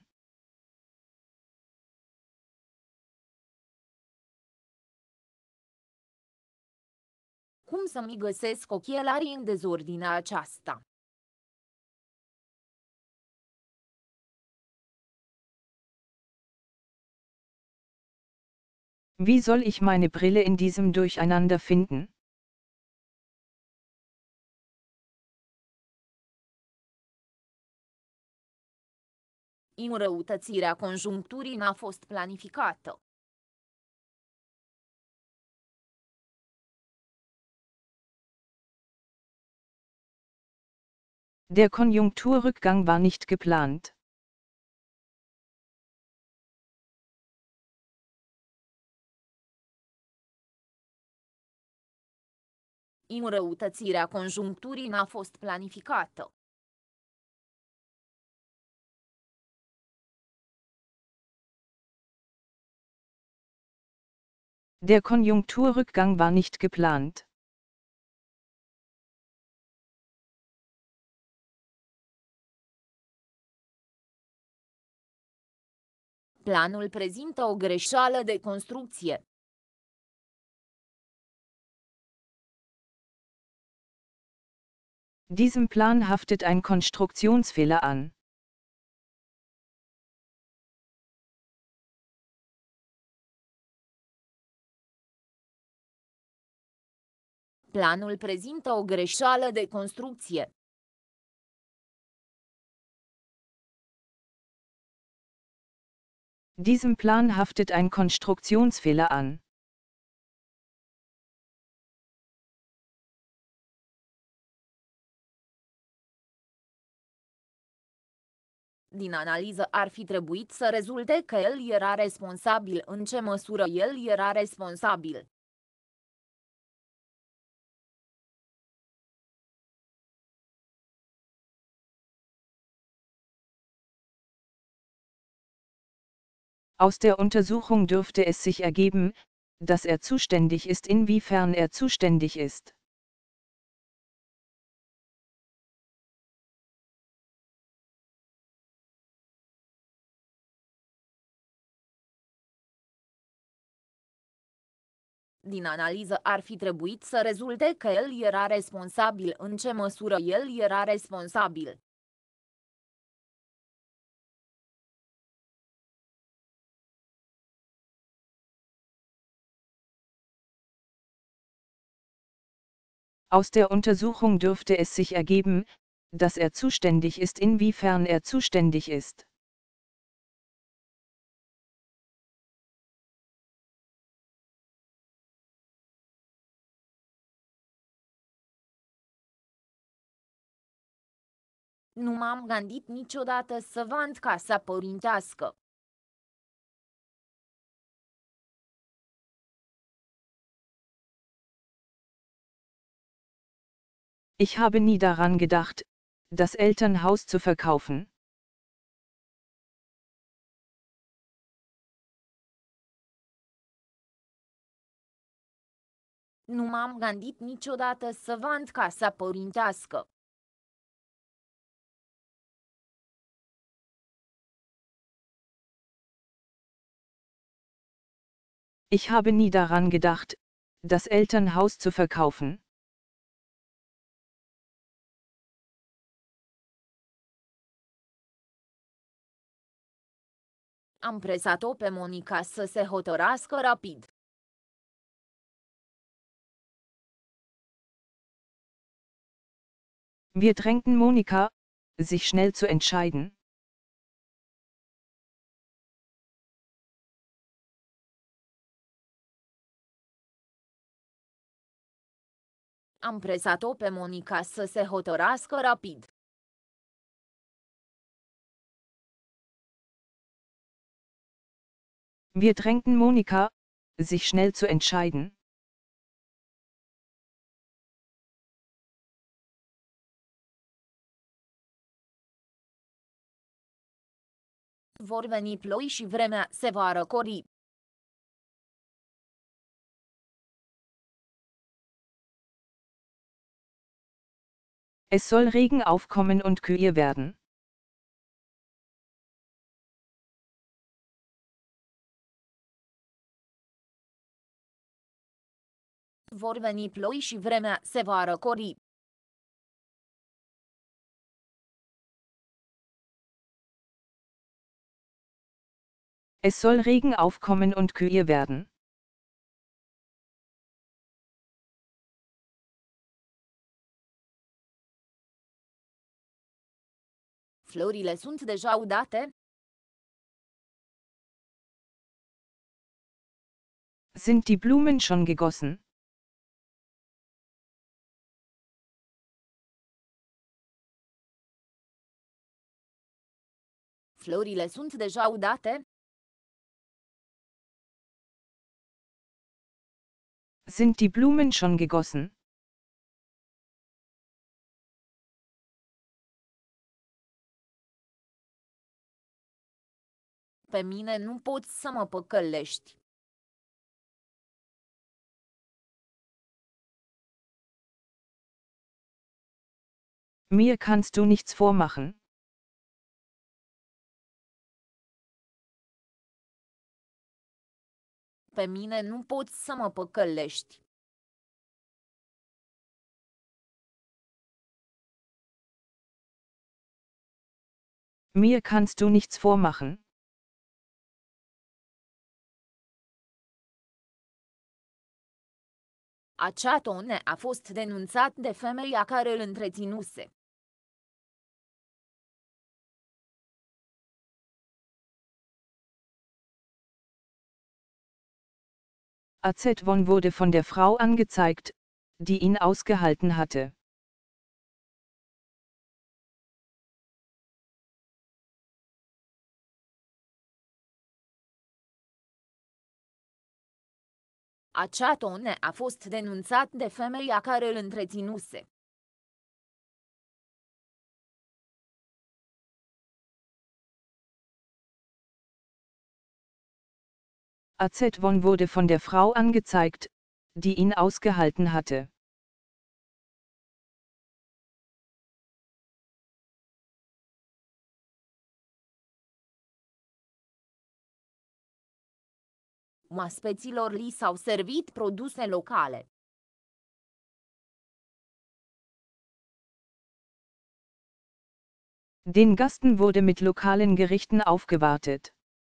Cum să-mi găsesc ochelarii în dezordinea aceasta? Wie soll ich meine Brille in diesem Durcheinander finden? Înrăutățirea conjuncturii n-a fost planificată. Der Konjunkturrückgang war nicht geplant. Înrăutățirea conjuncturii n-a fost planificată. Der Konjunkturrückgang war nicht geplant. Planul prezintă o greșeală de construcție. Diesem Plan haftet ein Konstruktionsfehler an. Planul prezintă o greșeală de construcție. Diesem Plan haftet ein Konstruktionsfehler an. Din analiză ar fi trebuit să rezulte că el era responsabil. În ce măsură el era responsabil? Aus der Untersuchung dürfte es sich ergeben, dass er zuständig ist, inwiefern er zuständig ist. Din analiză ar fi trebuit să rezulte că el era responsabil. În ce măsură el era responsabil? Aus der Untersuchung dürfte es sich ergeben, dass er zuständig ist, inwiefern er zuständig ist. Nu m-am gândit niciodată să vând casa părintească. Ich habe nie daran gedacht, das Elternhaus zu verkaufen. Nu m-am gândit niciodată să vând casa părintească. Ich habe nie daran gedacht, das Elternhaus zu verkaufen. Am presat-o pe Monica să se hotărască rapid. Wir drängten Monika, sich schnell zu entscheiden. Am presat-o pe Monica să se hotărască rapid. Wir drängten Monika, sich schnell zu entscheiden. Vor veni ploi și vremea se va răcori. Es soll Regen aufkommen und kühl werden. Vor veni ploi și vremea se va răcori. Es soll Regen aufkommen und kühl werden. Florile sunt deja udate? Sind die Blumen schon gegossen? Florile sunt deja udate? Sind die Blumen schon gegossen? Pe mine nu poți să mă păcălești. Mir kannst du nichts vormachen. Pe mine nu poți să mă păcălești. Mir kannst du nichts vormachen. Acea tonă a fost denunțat de femeia care îl întreținuse. AZ-Won wurde von der Frau angezeigt, die ihn ausgehalten hatte. Acea tonă a fost denunțat de femeia care îl întreținuse. AZ-Won wurde von der Frau angezeigt, die ihn ausgehalten hatte. Oaspeților li s-au servit produse locale. Den Gasten wurde mit lokalen Gerichten aufgewartet.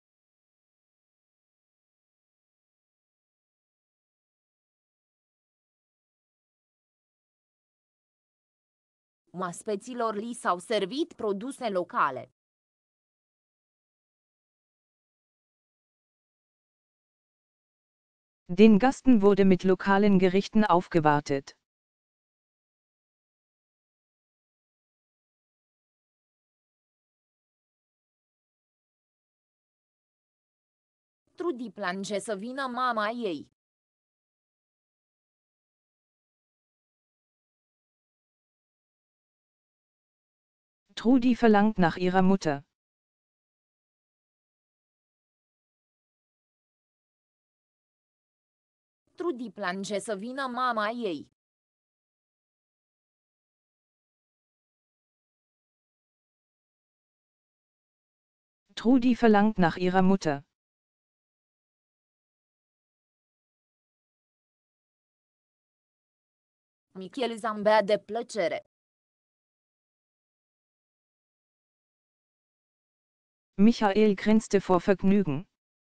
Oaspeților li s-au servit produse locale. Den Gasten wurde mit lokalen Gerichten aufgewartet. Trudy plânge să vină mama ei. Trudy verlangt nach ihrer Mutter. Trudy plânge să vină mama ei. Trudy verlangt nach ihrer Mutter. Michiel zâmbea de plăcere. Michael grinste vor Vergnügen.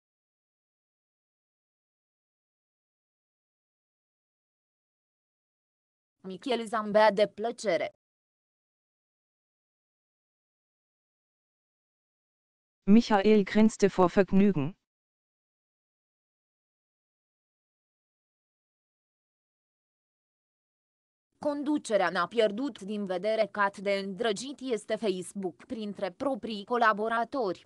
Michiel zâmbea de plăcere. Michael grinste vor Vergnügen. Conducerea n-a pierdut din vedere cât de îndrăgit este Facebook printre proprii colaboratori.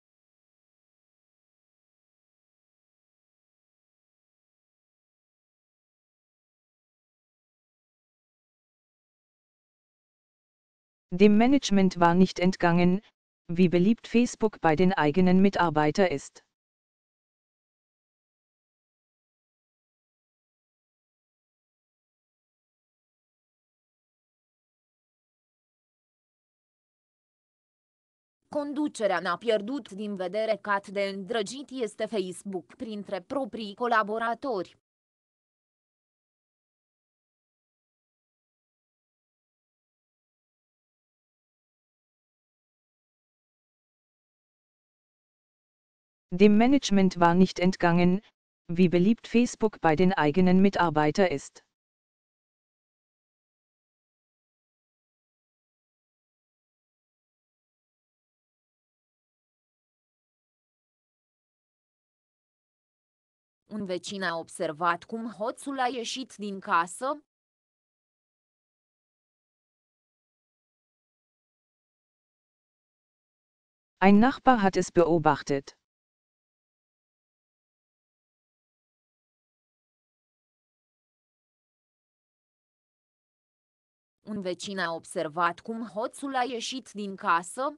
Dem Management war nicht entgangen, wie beliebt Facebook bei den eigenen Mitarbeiter ist. Conducerea n-a pierdut din vedere cât de îndrăgit este Facebook printre proprii colaboratori. Dem Management war nicht entgangen, wie beliebt Facebook bei den eigenen Mitarbeiter ist. Un vecin a observat cum hoțul a ieșit din casă. Ein Nachbar hat es beobachtet. Un vecin a observat cum hoțul a ieșit din casă.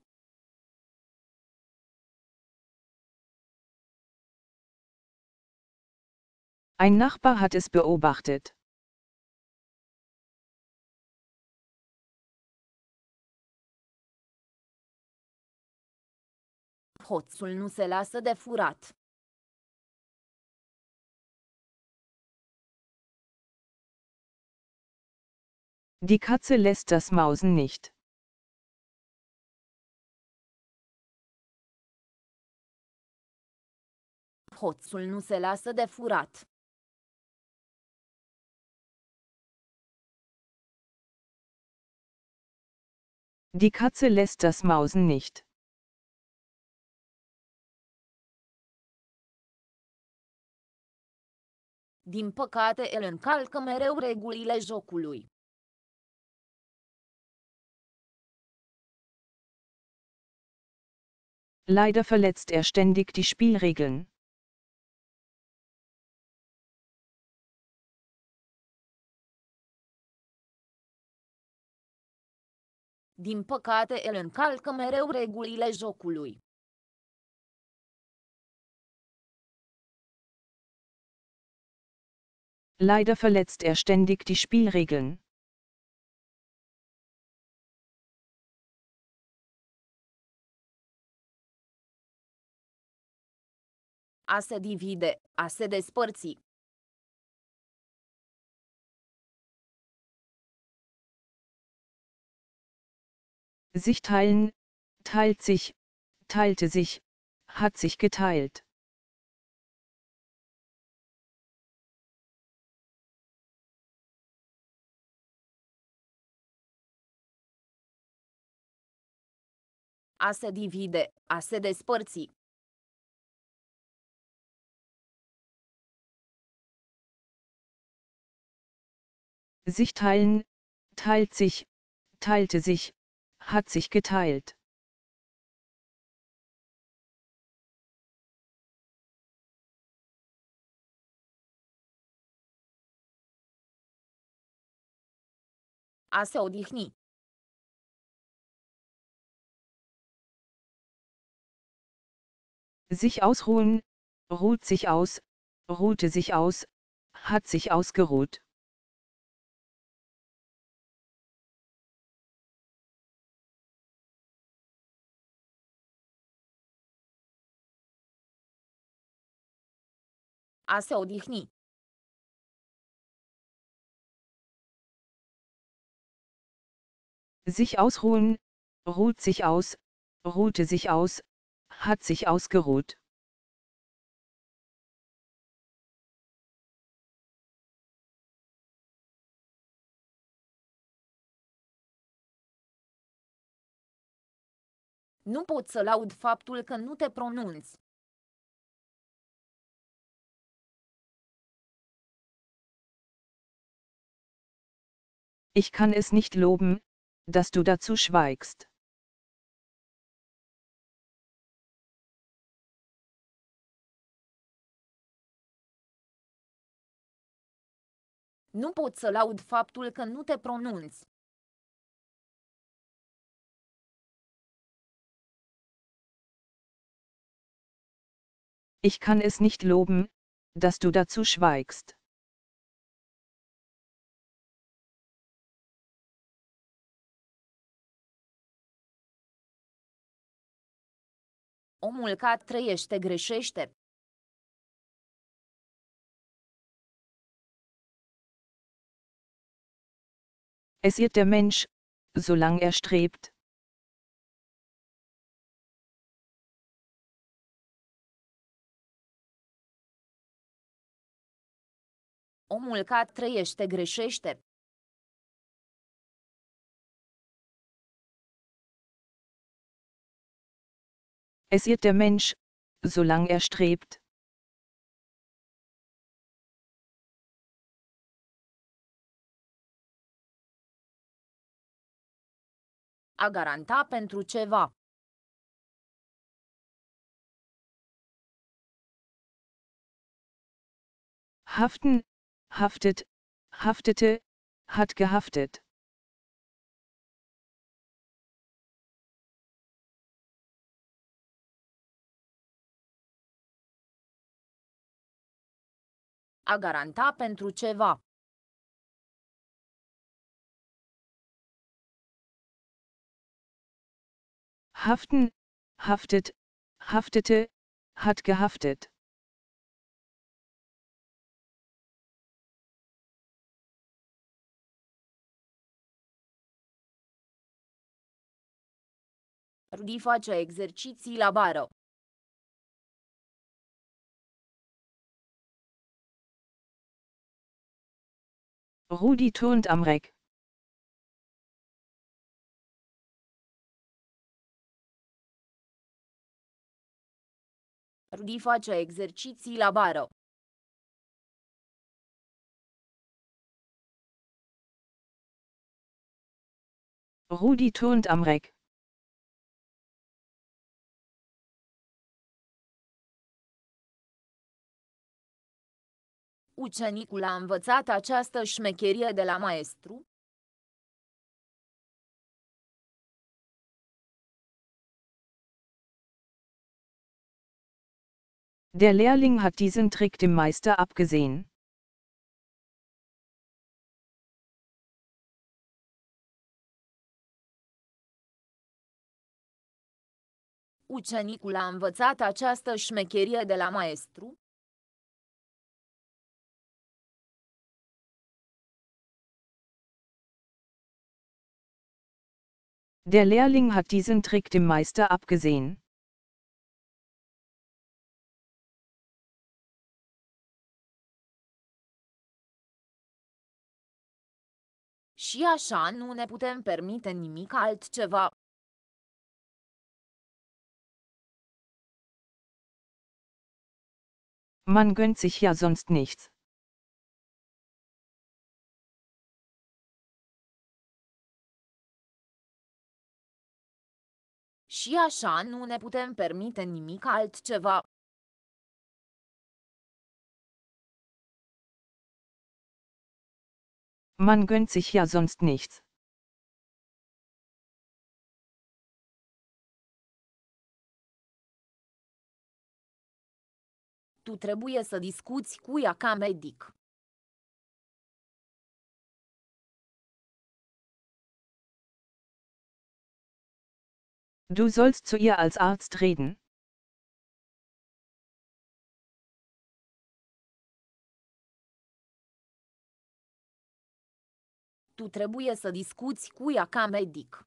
Ein Nachbar hat es beobachtet. Hoțul nu se lasă de furat. Die Katze lässt das Mausen nicht. Hoțul nu se lasă de furat. Die Katze lässt das Mausen nicht. Din păcate el încalcă mereu regulile jocului. Leider verletzt er ständig die Spielregeln. Din păcate el încalcă mereu regulile jocului. Leider verletzt er ständig die Spielregeln. A se divide, a se despărți. Sich teilen, teilt sich, teilte sich, hat sich geteilt. A se divide, a se despărți. Sich teilen, teilt sich, teilte sich, hat sich geteilt. A se odihni. Sich ausruhen, ruht sich aus, ruhte sich aus, hat sich ausgeruht. A se odihni. Sich ausruhen, ruht sich aus, ruhte sich aus, hat sich ausgeruht. Nu pot să laud faptul că nu te pronunți. Ich kann es nicht loben, dass du dazu schweigst. Nu pot să laud faptul că nu te pronunți. Ich kann es nicht loben, dass du dazu schweigst. Omul care trăiește greșește. Es irrt der Mensch, solange er strebt. Omul care trăiește greșește. Es irrt der Mensch, solange er strebt. A garanta pentru ceva. Haften, haftet, haftete, hat gehaftet. A garanta pentru ceva. Haften, haftet, haftete, hat gehaftet. Rudy face exerciții la bară. Rudi turnt am Reck. Rudy face exerciții la bară. Rudi turnt am Reck. Ucenicul a învățat această șmecherie de la maestru? Der Lehrling hat diesen Trick dem Meister abgesehen. Ucenicul a învățat această șmecherie de la maestru? Der Lehrling hat diesen Trick dem Meister abgesehen. Și așa nu ne putem permite nimic altceva. Man gönnt sich ja sonst nichts. Și așa nu ne putem permite nimic altceva. Man gönnt sich ja sonst nichts. Tu trebuie să discuți cu ea ca medic. Du sollst zu ihr als Arzt reden. Tu trebuie să discuți cu ea ca medic.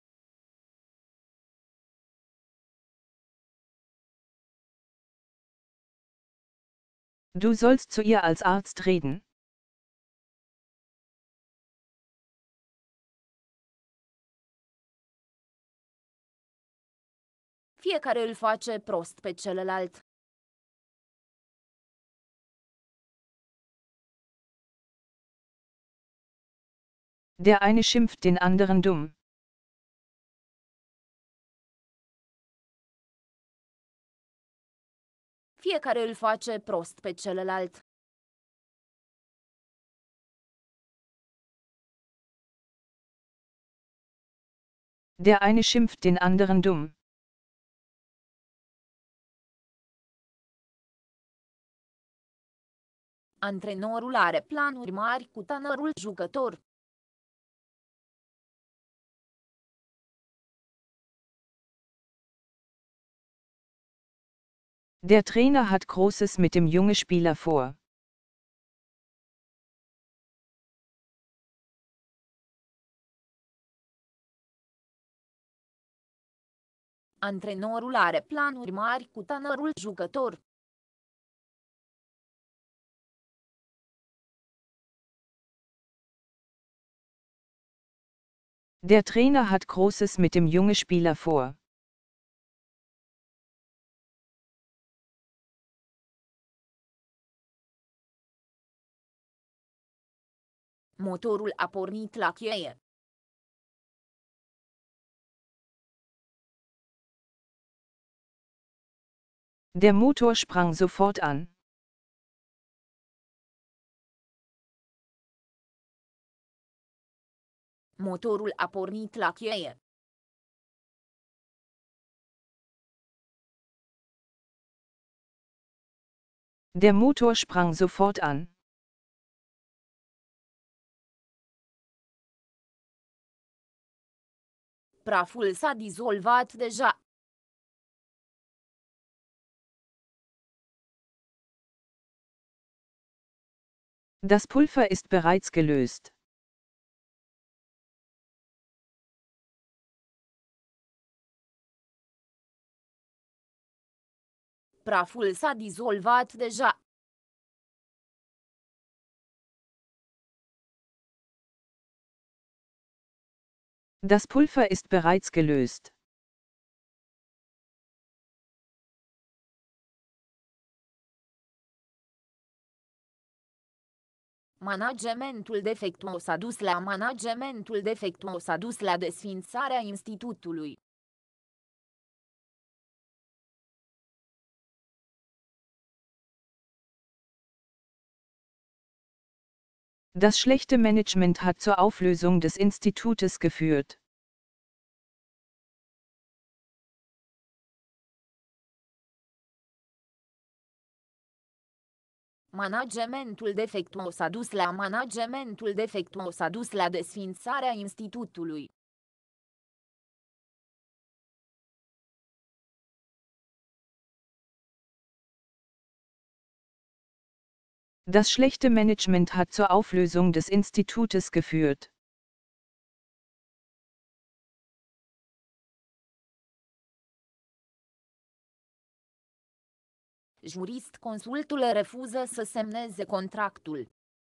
Du sollst zu ihr als Arzt reden. Fiecare îl face prost pe celălalt. Der eine schimpft den anderen dumm. Fiecare îl face prost pe celălalt. Der eine schimpft den anderen dumm. Antrenorul are planuri mari cu tânărul jucător. Der Trainer hat Großes mit dem junge Spieler vor. Antrenorul are planuri mari cu tânărul jucător. Der Trainer hat Großes mit dem junge Spieler vor. Motorul a pornit la cheie. Der Motor sprang sofort an. Motorul a pornit la cheie. Der Motor sprang sofort an. Praful s-a dizolvat deja. Das Pulver ist bereits gelöst. Praful s-a dizolvat deja. Das Pulver ist bereits gelöst. Managementul defectuos a dus la managementul defectuos a dus la desființarea institutului. Das schlechte Management hat zur Auflösung des Institutes geführt. Managementul defectuos a dus la managementul defectuos a dus la desființarea institutului. Das schlechte Management hat zur Auflösung des Institutes geführt. Jurist consultul refuză să semneze contractul.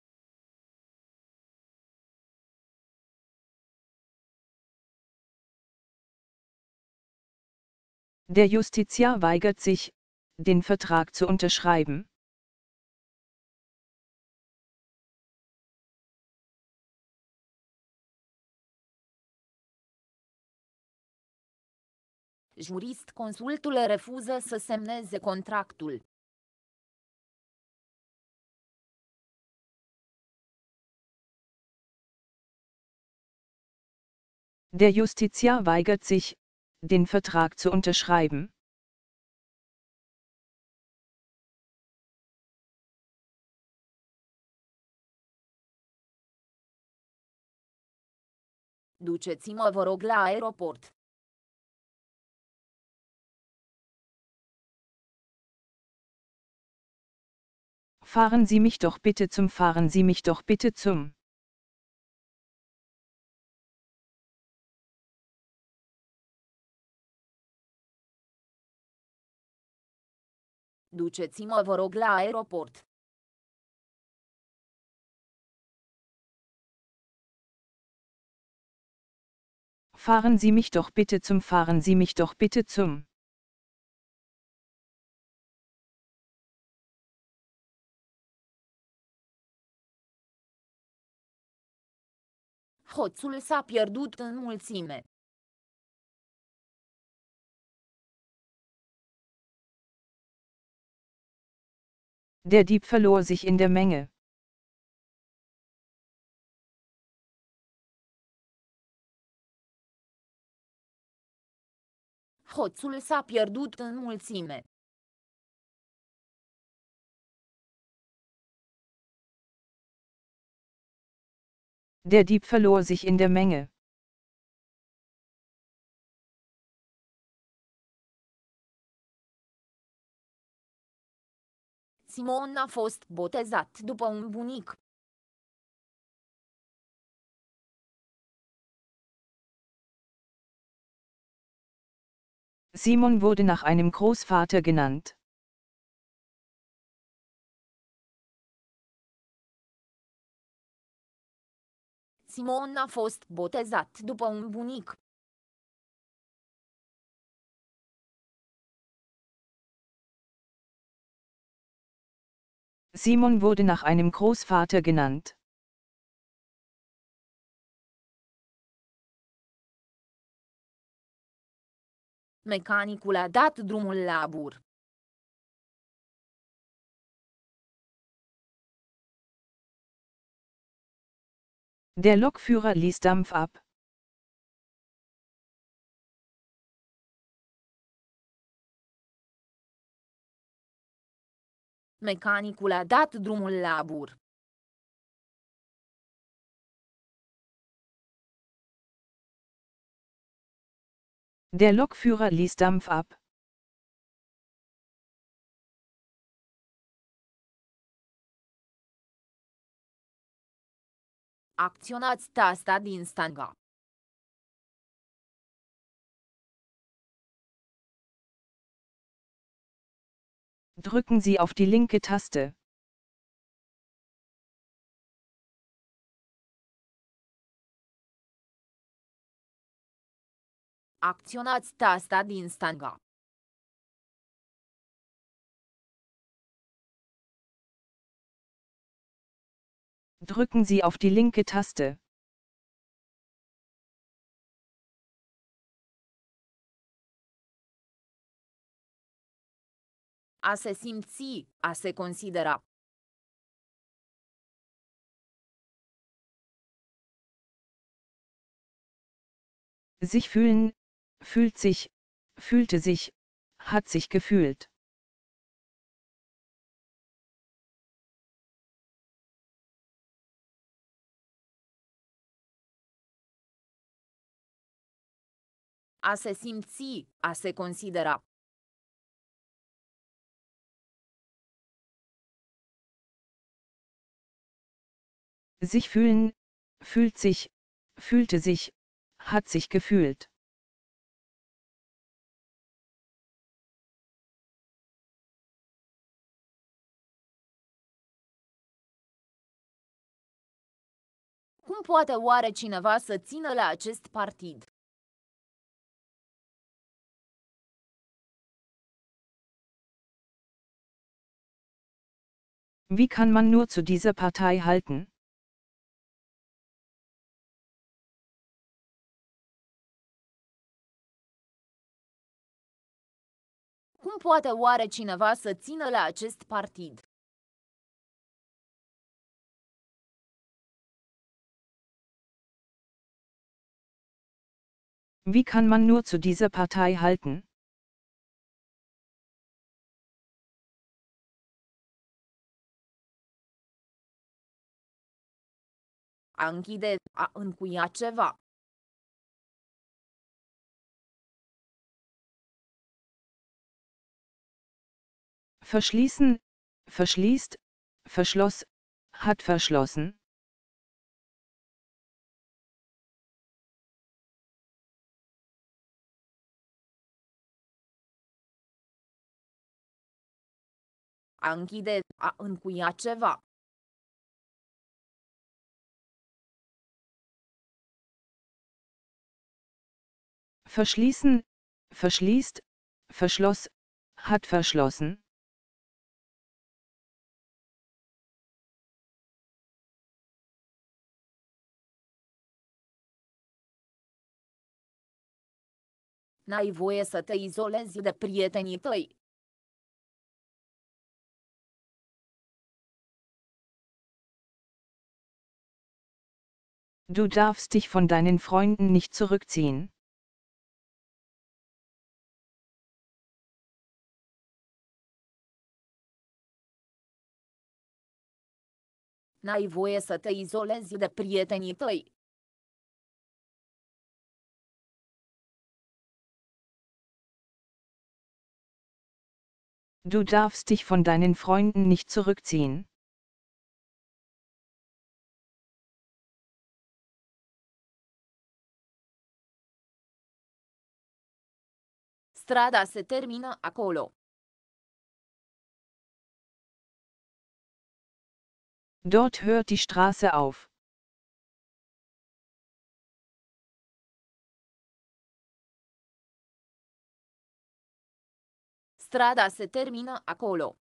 Der Justiziar weigert sich, den Vertrag zu unterschreiben. Jurist consultul refuză să semneze contractul. Der Justiziar weigert sich, den Vertrag zu unterschreiben. Duceți-mă vă rog la aeroport. Fahren Sie mich doch bitte zum Fahren Sie mich doch bitte zum. Duceți-mă vă rog la aeroport. Fahren Sie mich doch bitte zum Fahren Sie mich doch bitte zum. Hoțul s-a pierdut în mulțime. Der Dieb verlor sich in der Menge. Hoțul s-a pierdut în mulțime. Der Dieb verlor sich in der Menge. Simon a fost botezat după un bunic. Simon wurde nach einem Großvater genannt. Simon a fost botezat după un bunic. Simon wurde nach einem Großvater genannt. Mecanicul a dat drumul la abur. Der Lokführer ließ Dampf ab. Mecanicul a dat drumul la abur. Der Lokführer ließ Dampf ab. Acționați tasta din stânga. Drücken Sie auf die linke Taste. Acționați tasta din stânga. Drücken Sie auf die linke Taste. A se simți, a se considera. Sich fühlen, fühlt sich, fühlte sich, hat sich gefühlt. A se simți, a se considera. Sich fühlen, fühlt sich, fühlte sich, hat sich gefühlt. Cum poate oare cineva să țină la acest partid? Wie kann man nur zu dieser Partei halten? Cum poate oare cineva să țină la acest partid? Wie kann man nur zu dieser Partei halten? A închide, a încuia ceva. Verschließen, verschließt, verschloss, hat verschlossen. A închide, a încuia ceva. Verschließen, verschließt, verschloss, hat verschlossen. N-ai voie să te izolezi de prietenii tăi. Du darfst dich von deinen Freunden nicht zurückziehen. N-ai voie să te izolezi de prietenii tăi. Du darfst dich von deinen Freunden nicht zurückziehen. Strada se termină acolo. Dort hört die Straße auf. Strada se termină acolo.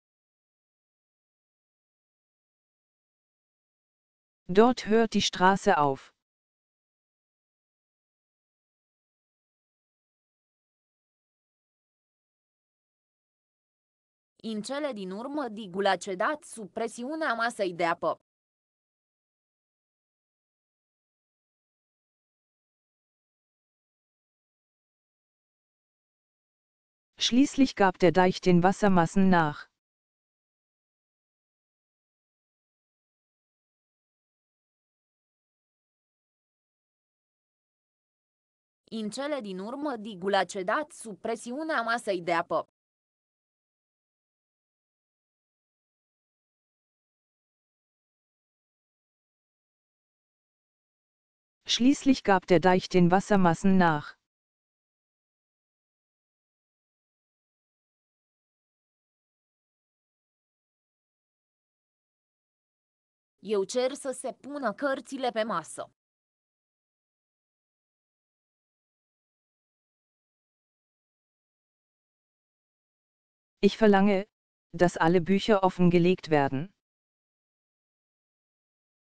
Dort hört die Straße auf. În cele din urmă digul a cedat sub presiunea masei de apă. Schließlich gab der Deich den Wassermassen nach. În cele din urmă digul a cedat sub presiunea masei de apă. Schließlich gab der Deich den Wassermassen nach. Eu cer să se pună cărțile pe masă. Ich verlange, dass alle Bücher offengelegt werden.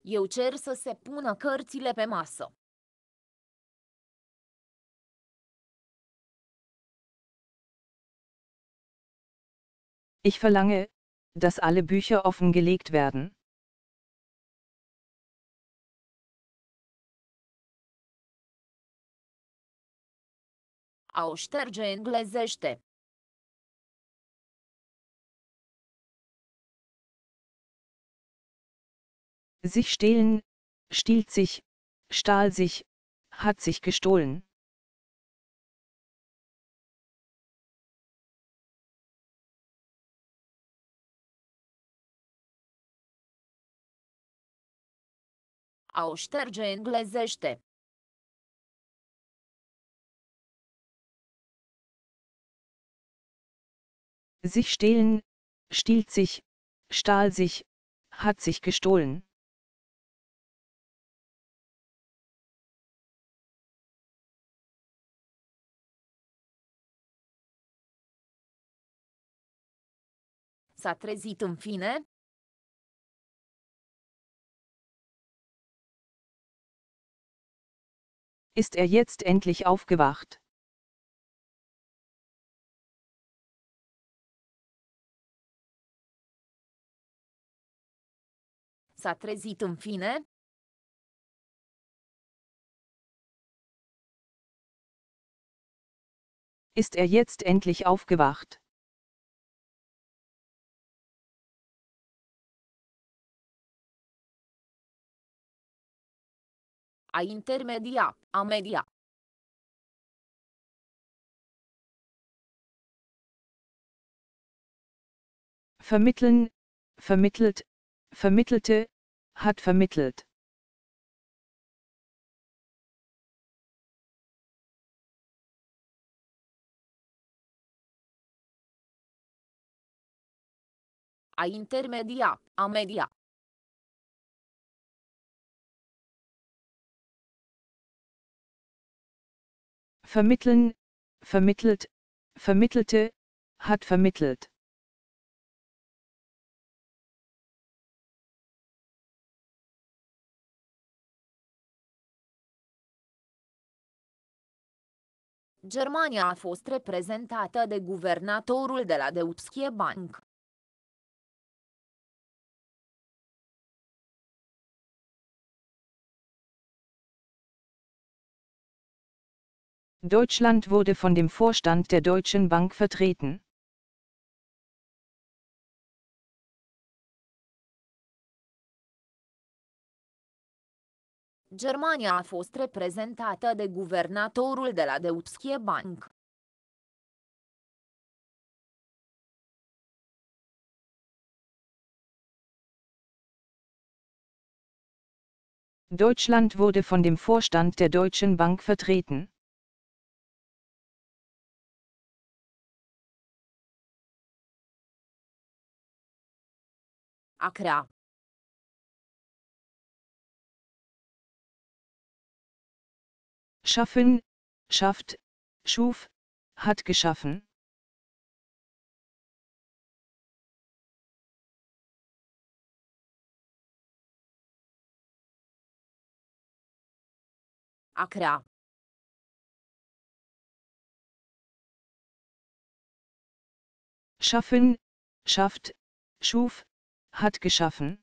Eu cer să se pună cărțile pe masă. Ich verlange, dass alle Bücher offengelegt werden. A o șterge englezește. Sich stehlen, stiehlt sich, stahl sich, hat sich gestohlen. A o șterge englezește. Sich stehlen, stiehlt sich, stahl sich, hat sich gestohlen. S-a trezit în fine? Ist er jetzt endlich aufgewacht? S-a trezit în fine? Ist er jetzt endlich aufgewacht? A intermedia, a media. Vermitteln, vermittelt, vermittelte, hat vermittelt. A intermedia, a media. Vermitteln, vermittelt, vermittelte, hat vermittelt. Germania a fost reprezentată de guvernatorul de la Deutsche Bank. Deutschland wurde von dem Vorstand der Deutschen Bank vertreten. Germania a fost reprezentată de guvernatorul de la Deutsche Bank. Deutschland wurde von dem Vorstand der Deutschen Bank vertreten. A crea. Schaffen, schafft, schuf, hat geschaffen. A crea. Schaffen, schafft, schuf, hat geschaffen.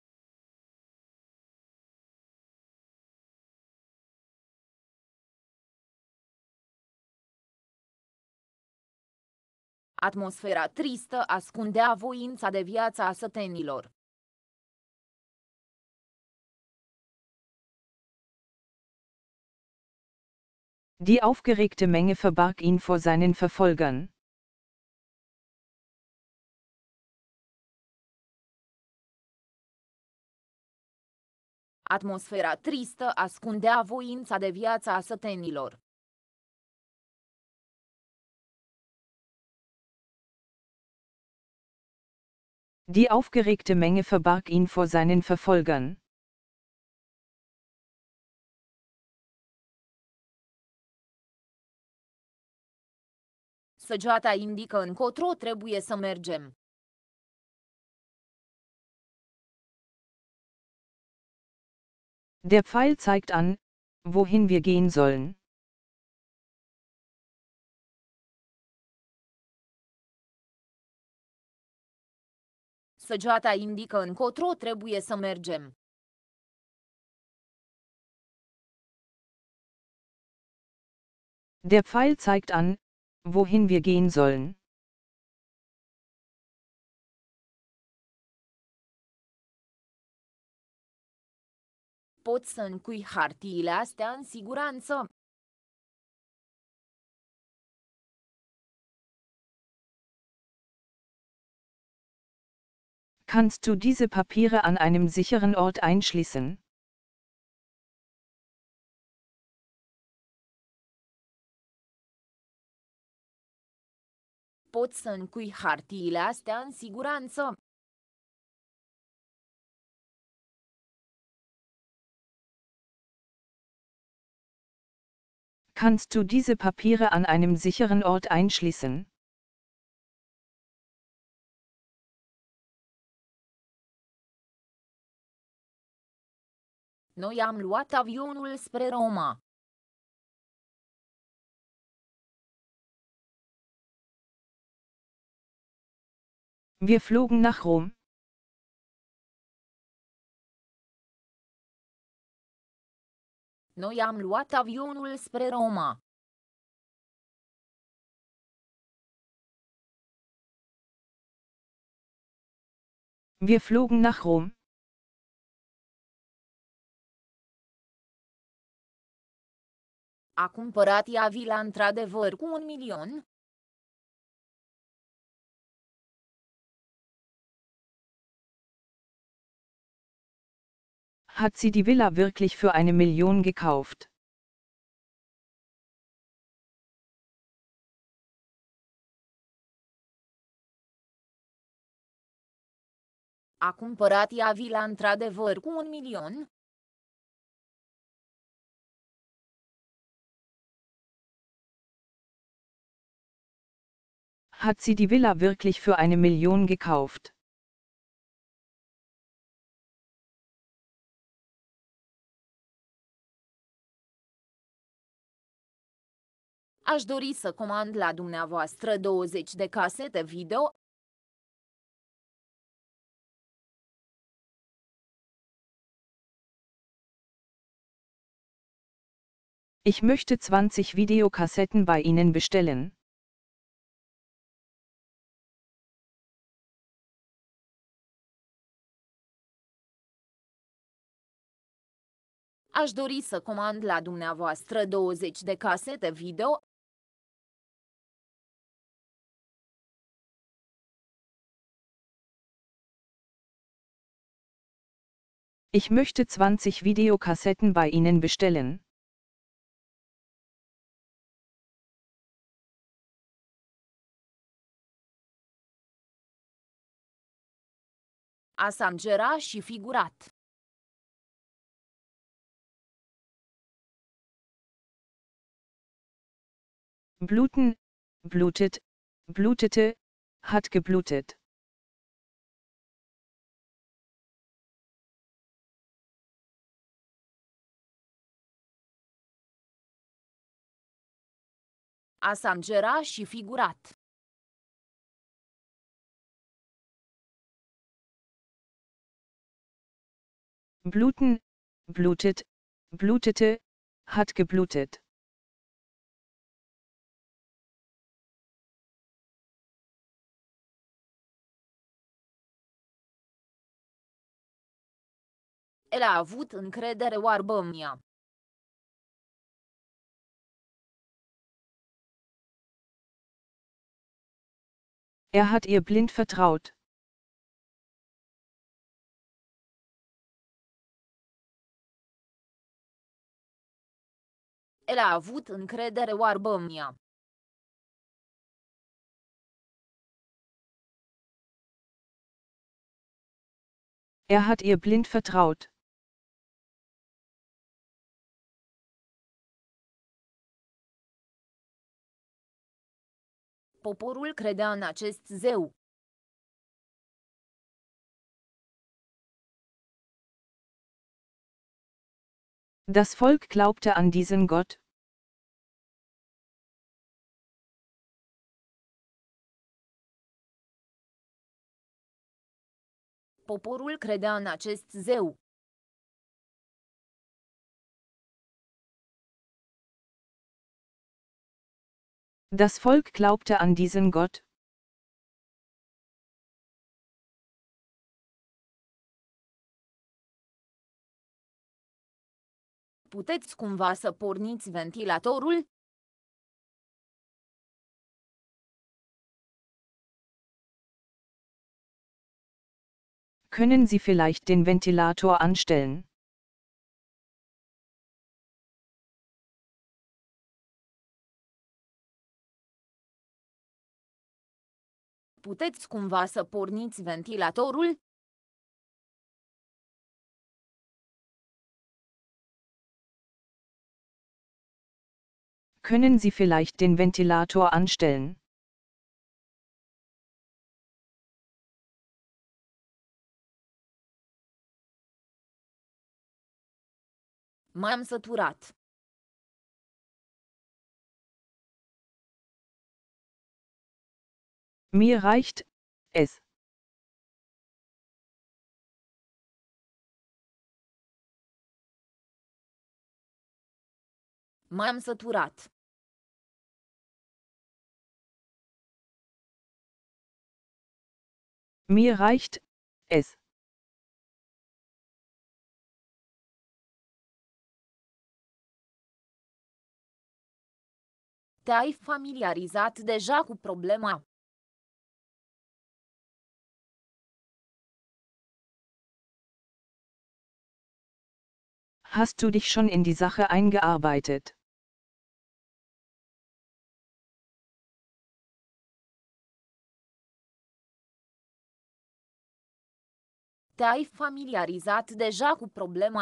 Atmosfera tristă ascundea voința de viață a sătenilor. Die aufgeregte Menge verbarg ihn vor seinen Verfolgern. Atmosfera tristă ascundea voința de viață a sătenilor. Die aufgeregte Menge verbarg ihn vor seinen Verfolgern. Săgeata indică încotro trebuie să mergem. Der Pfeil zeigt an, wohin wir gehen sollen. Săgeata indică încotro trebuie să mergem. Der Pfeil zeigt an, wohin wir gehen sollen. Poți să încui hartiile astea în siguranță? Kannst du diese Papiere an einem sicheren Ort einschließen? Poți să încui hartiile astea în siguranță? Kannst du diese Papiere an einem sicheren Ort einschließen? Noi am luat avionul spre Roma. Wir flogen nach Rom. Noi am luat avionul spre Roma. Wir flogen nach Rom. A cumpărat ea vila într-adevăr cu 1.000.000? Hat sie die Villa wirklich für 1.000.000 gekauft? A cumpărat ea vila într-adevăr cu 1.000.000? Hat sie die Villa wirklich für 1.000.000 gekauft? Aș dori să comand la dumneavoastră 20 de casete video. Ich möchte 20 Videokassetten bei Ihnen bestellen. Aș dori să comand la dumneavoastră 20 de casete video. Ich möchte 20 Videokassetten bei Ihnen bestellen. Asangera și figurat. Bluten, blutet, blutete, hat geblutet. Asangera și figurat. Bluten, blutet, blutete, hat geblutet. El a avut încredere oarbă în ea. Er hat ihr blind vertraut. El a avut încredere oarbă în ea. Er hat ihr blind vertraut. Poporul credea în acest zeu. Das Volk glaubte an diesen Gott. Poporul credea în acest zeu. Das Volk glaubte an diesen Gott. Puteți cumva să porniți ventilatorul? Können Sie vielleicht den Ventilator anstellen? Puteți cumva să porniți ventilatorul? Können Sie vielleicht den Ventilator anstellen? M-am săturat. Mir reicht es. M-am săturat. Mir reicht es. Te-ai familiarizat deja cu problema? Hast du dich schon in die Sache eingearbeitet? Te-ai familiarizat deja cu problema?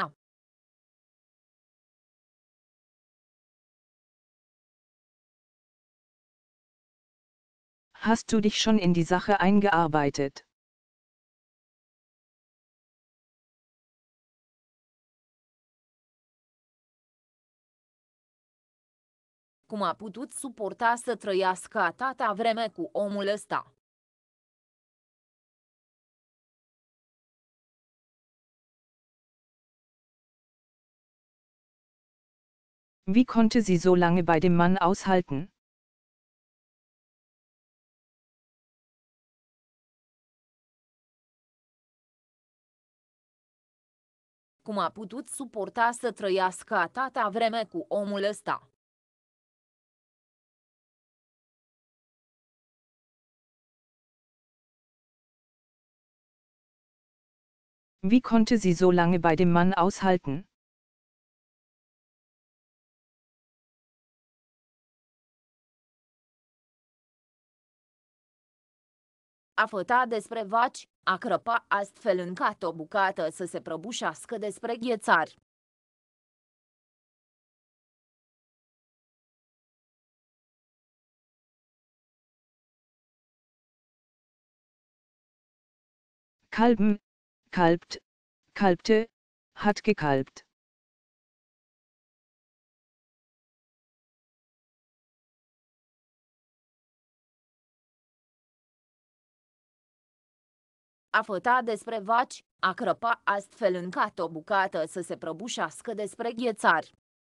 Hast du dich schon in die Sache eingearbeitet? Cum a putut suporta să trăiască atâta vreme cu omul ăsta? Wie konnte sie so lange bei dem Mann aushalten? Cum a putut suporta să trăiască atâta vreme cu omul ăsta? Wie konnte sie so lange bei dem Mann aushalten? A făta despre vaci, a crăpa astfel încât o bucată să se prăbușească despre ghețar. Kalben, kalbt, kalbte, hat gekalbt. A făta despre vaci, a crăpa astfel încât o bucată să se prăbușească despre ghețar.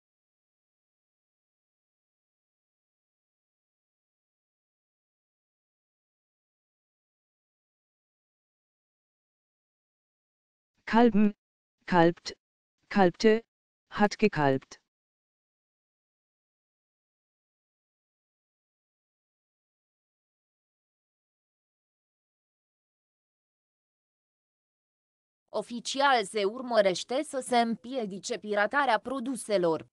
Kalben, kalbt, kalbte, hat gekalbt. Oficial se urmărește să se împiedice piratarea produselor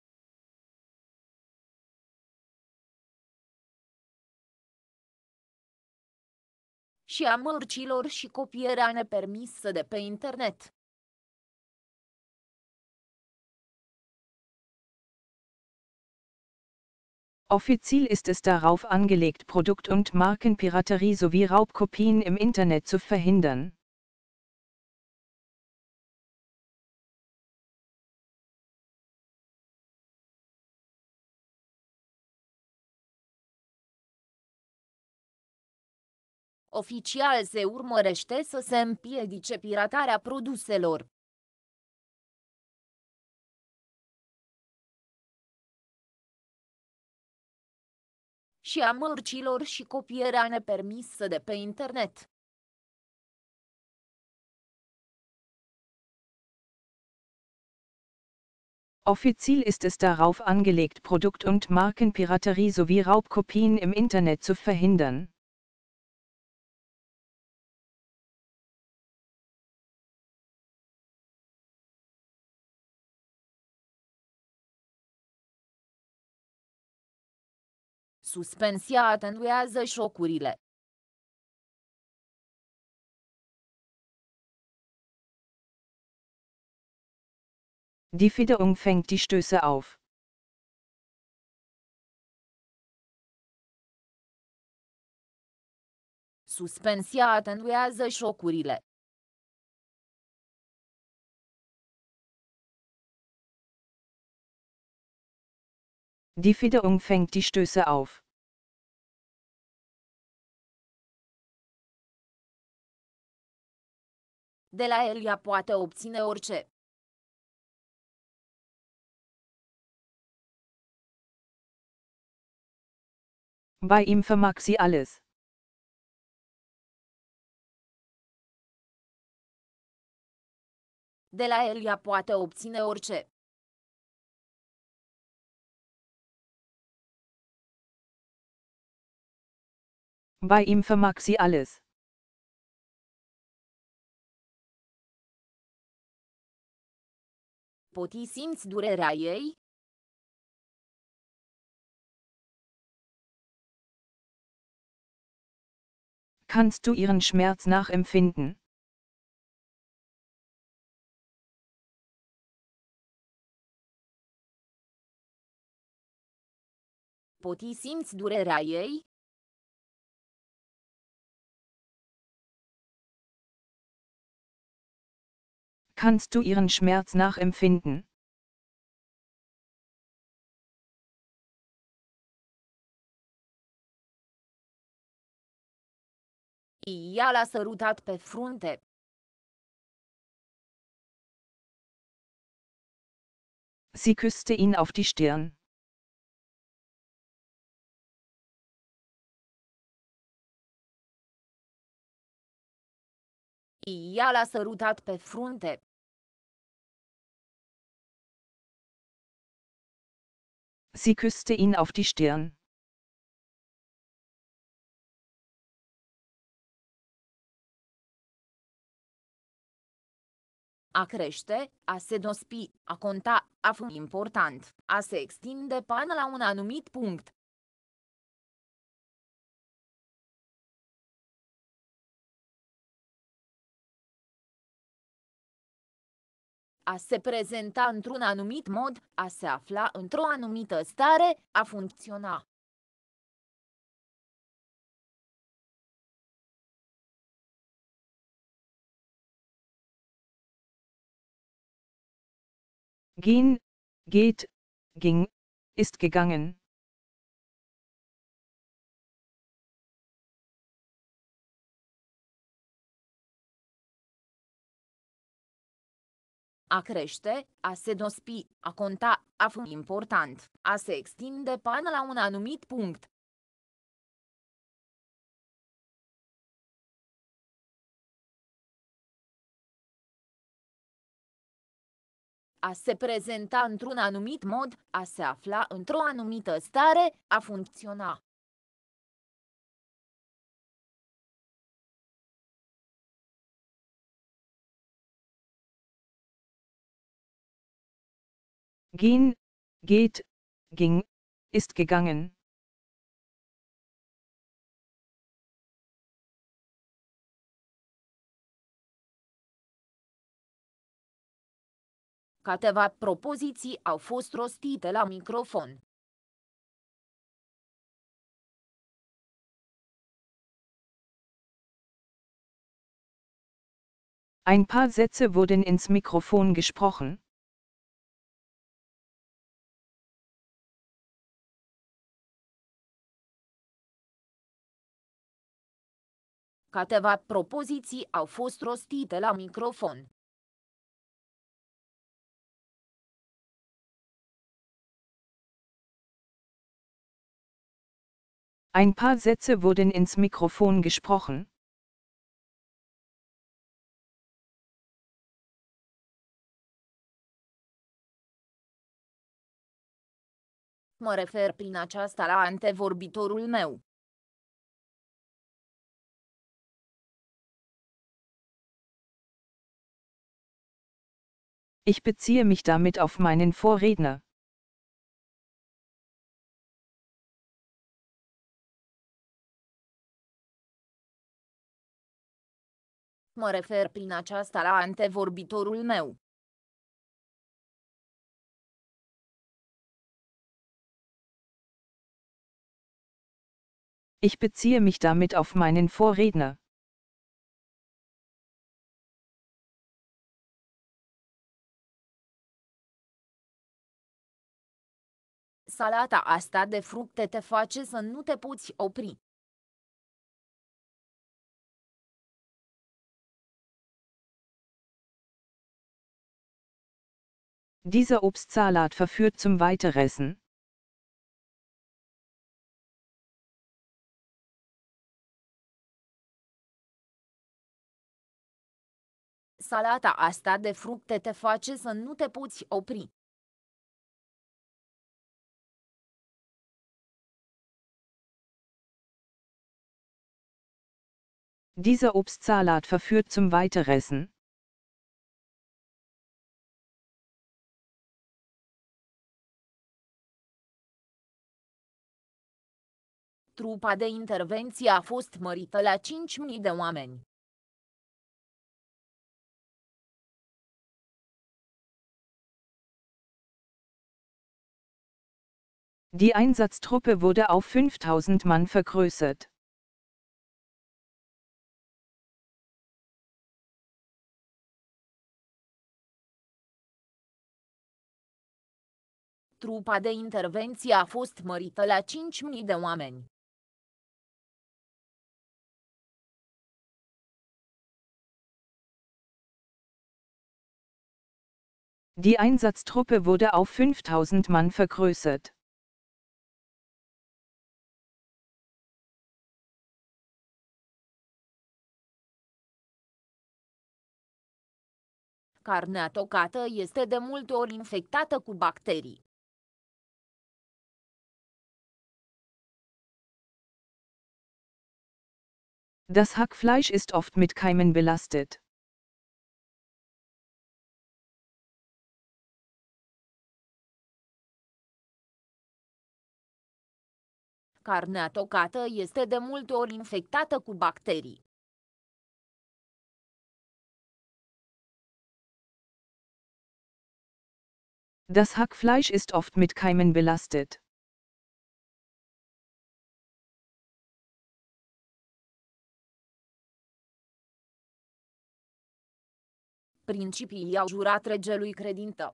și a mărcilor și copierea nepermisă de pe internet. Offiziell ist es darauf angelegt, Produkt- und Markenpiraterie sowie Raubkopien im Internet zu verhindern. Oficial se urmărește să se împiedice piratarea produselor și a mărcilor și copierea nepermisă de pe internet. Offiziell ist es darauf angelegt, Produkt- und Markenpiraterie sowie Raubkopien im Internet zu verhindern. Suspensia atenuează șocurile. Die Federung fängt die Stöße auf. Suspensia atenuează șocurile. Die Federung fängt die Stöße auf. De la el ea poate obține orice. Bei ihm vermag sie alles. De la el ea poate obține orice. Bei ihm vermag sie alles. Poti simți durerea ei? Kannst du ihren Schmerz nachempfinden? Poti simți durerea ei? Kannst du ihren Schmerz nachempfinden? Ea l-a sărutat pe frunte. Sie küsste ihn auf die Stirn. Ea l-a sărutat pe frunte. Sie küsste ihn auf die Stirn. A crește, a se dospi, a conta, a fi important, a se extinde până la un anumit punct. A se prezenta într-un anumit mod, a se afla într-o anumită stare, a funcționa. Gehen, geht, ging, ist gegangen. A crește, a se dospi, a conta, a fi important, a se extinde până la un anumit punct. A se prezenta într-un anumit mod, a se afla într-o anumită stare, a funcționa. Gehen, geht, ging, ist gegangen. Câteva propoziții au fost rostite la microfon. Ein paar Sätze wurden ins Mikrofon gesprochen. Câteva propoziții au fost rostite la microfon. Ein paar Sätze wurden ins Mikrofon gesprochen. Mă refer prin aceasta la antevorbitorul meu. Ich beziehe mich damit auf meinen Vorredner. Mă refer prin aceasta la antevorbitorul meu. Ich beziehe mich damit auf meinen Vorredner. Salata asta de fructe te face să nu te poți opri. Dieser Obstsalat verführt zum Weiteressen. Salata asta de fructe te face să nu te poți opri. Dieser Obstsalat verführt zum Weiteressen. Trupa de intervenție a fost mărită la 5.000 de oameni. Die Einsatztruppe wurde auf 5000 Mann vergrößert. Trupa de intervenție a fost mărită la 5.000 de oameni. Die Einsatztruppe wurde auf 5000 Mann vergrößert. Carnea tocată este de multe ori infectată cu bacterii. Das Hackfleisch ist oft mit Keimen belastet. Carnea tocată este de multe ori infectată cu bacterii. Das Hackfleisch ist oft mit Keimen belastet. Principiii au jurat regelui credință.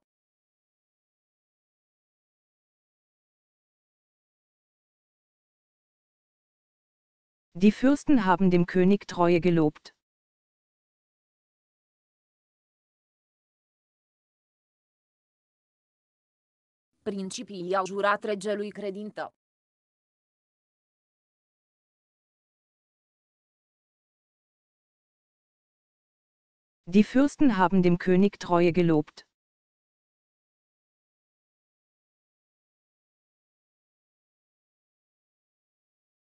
Die Fürsten haben dem König Treue gelobt. Principiii au jurat regelui credință. Die Fürsten haben dem König Treue gelobt.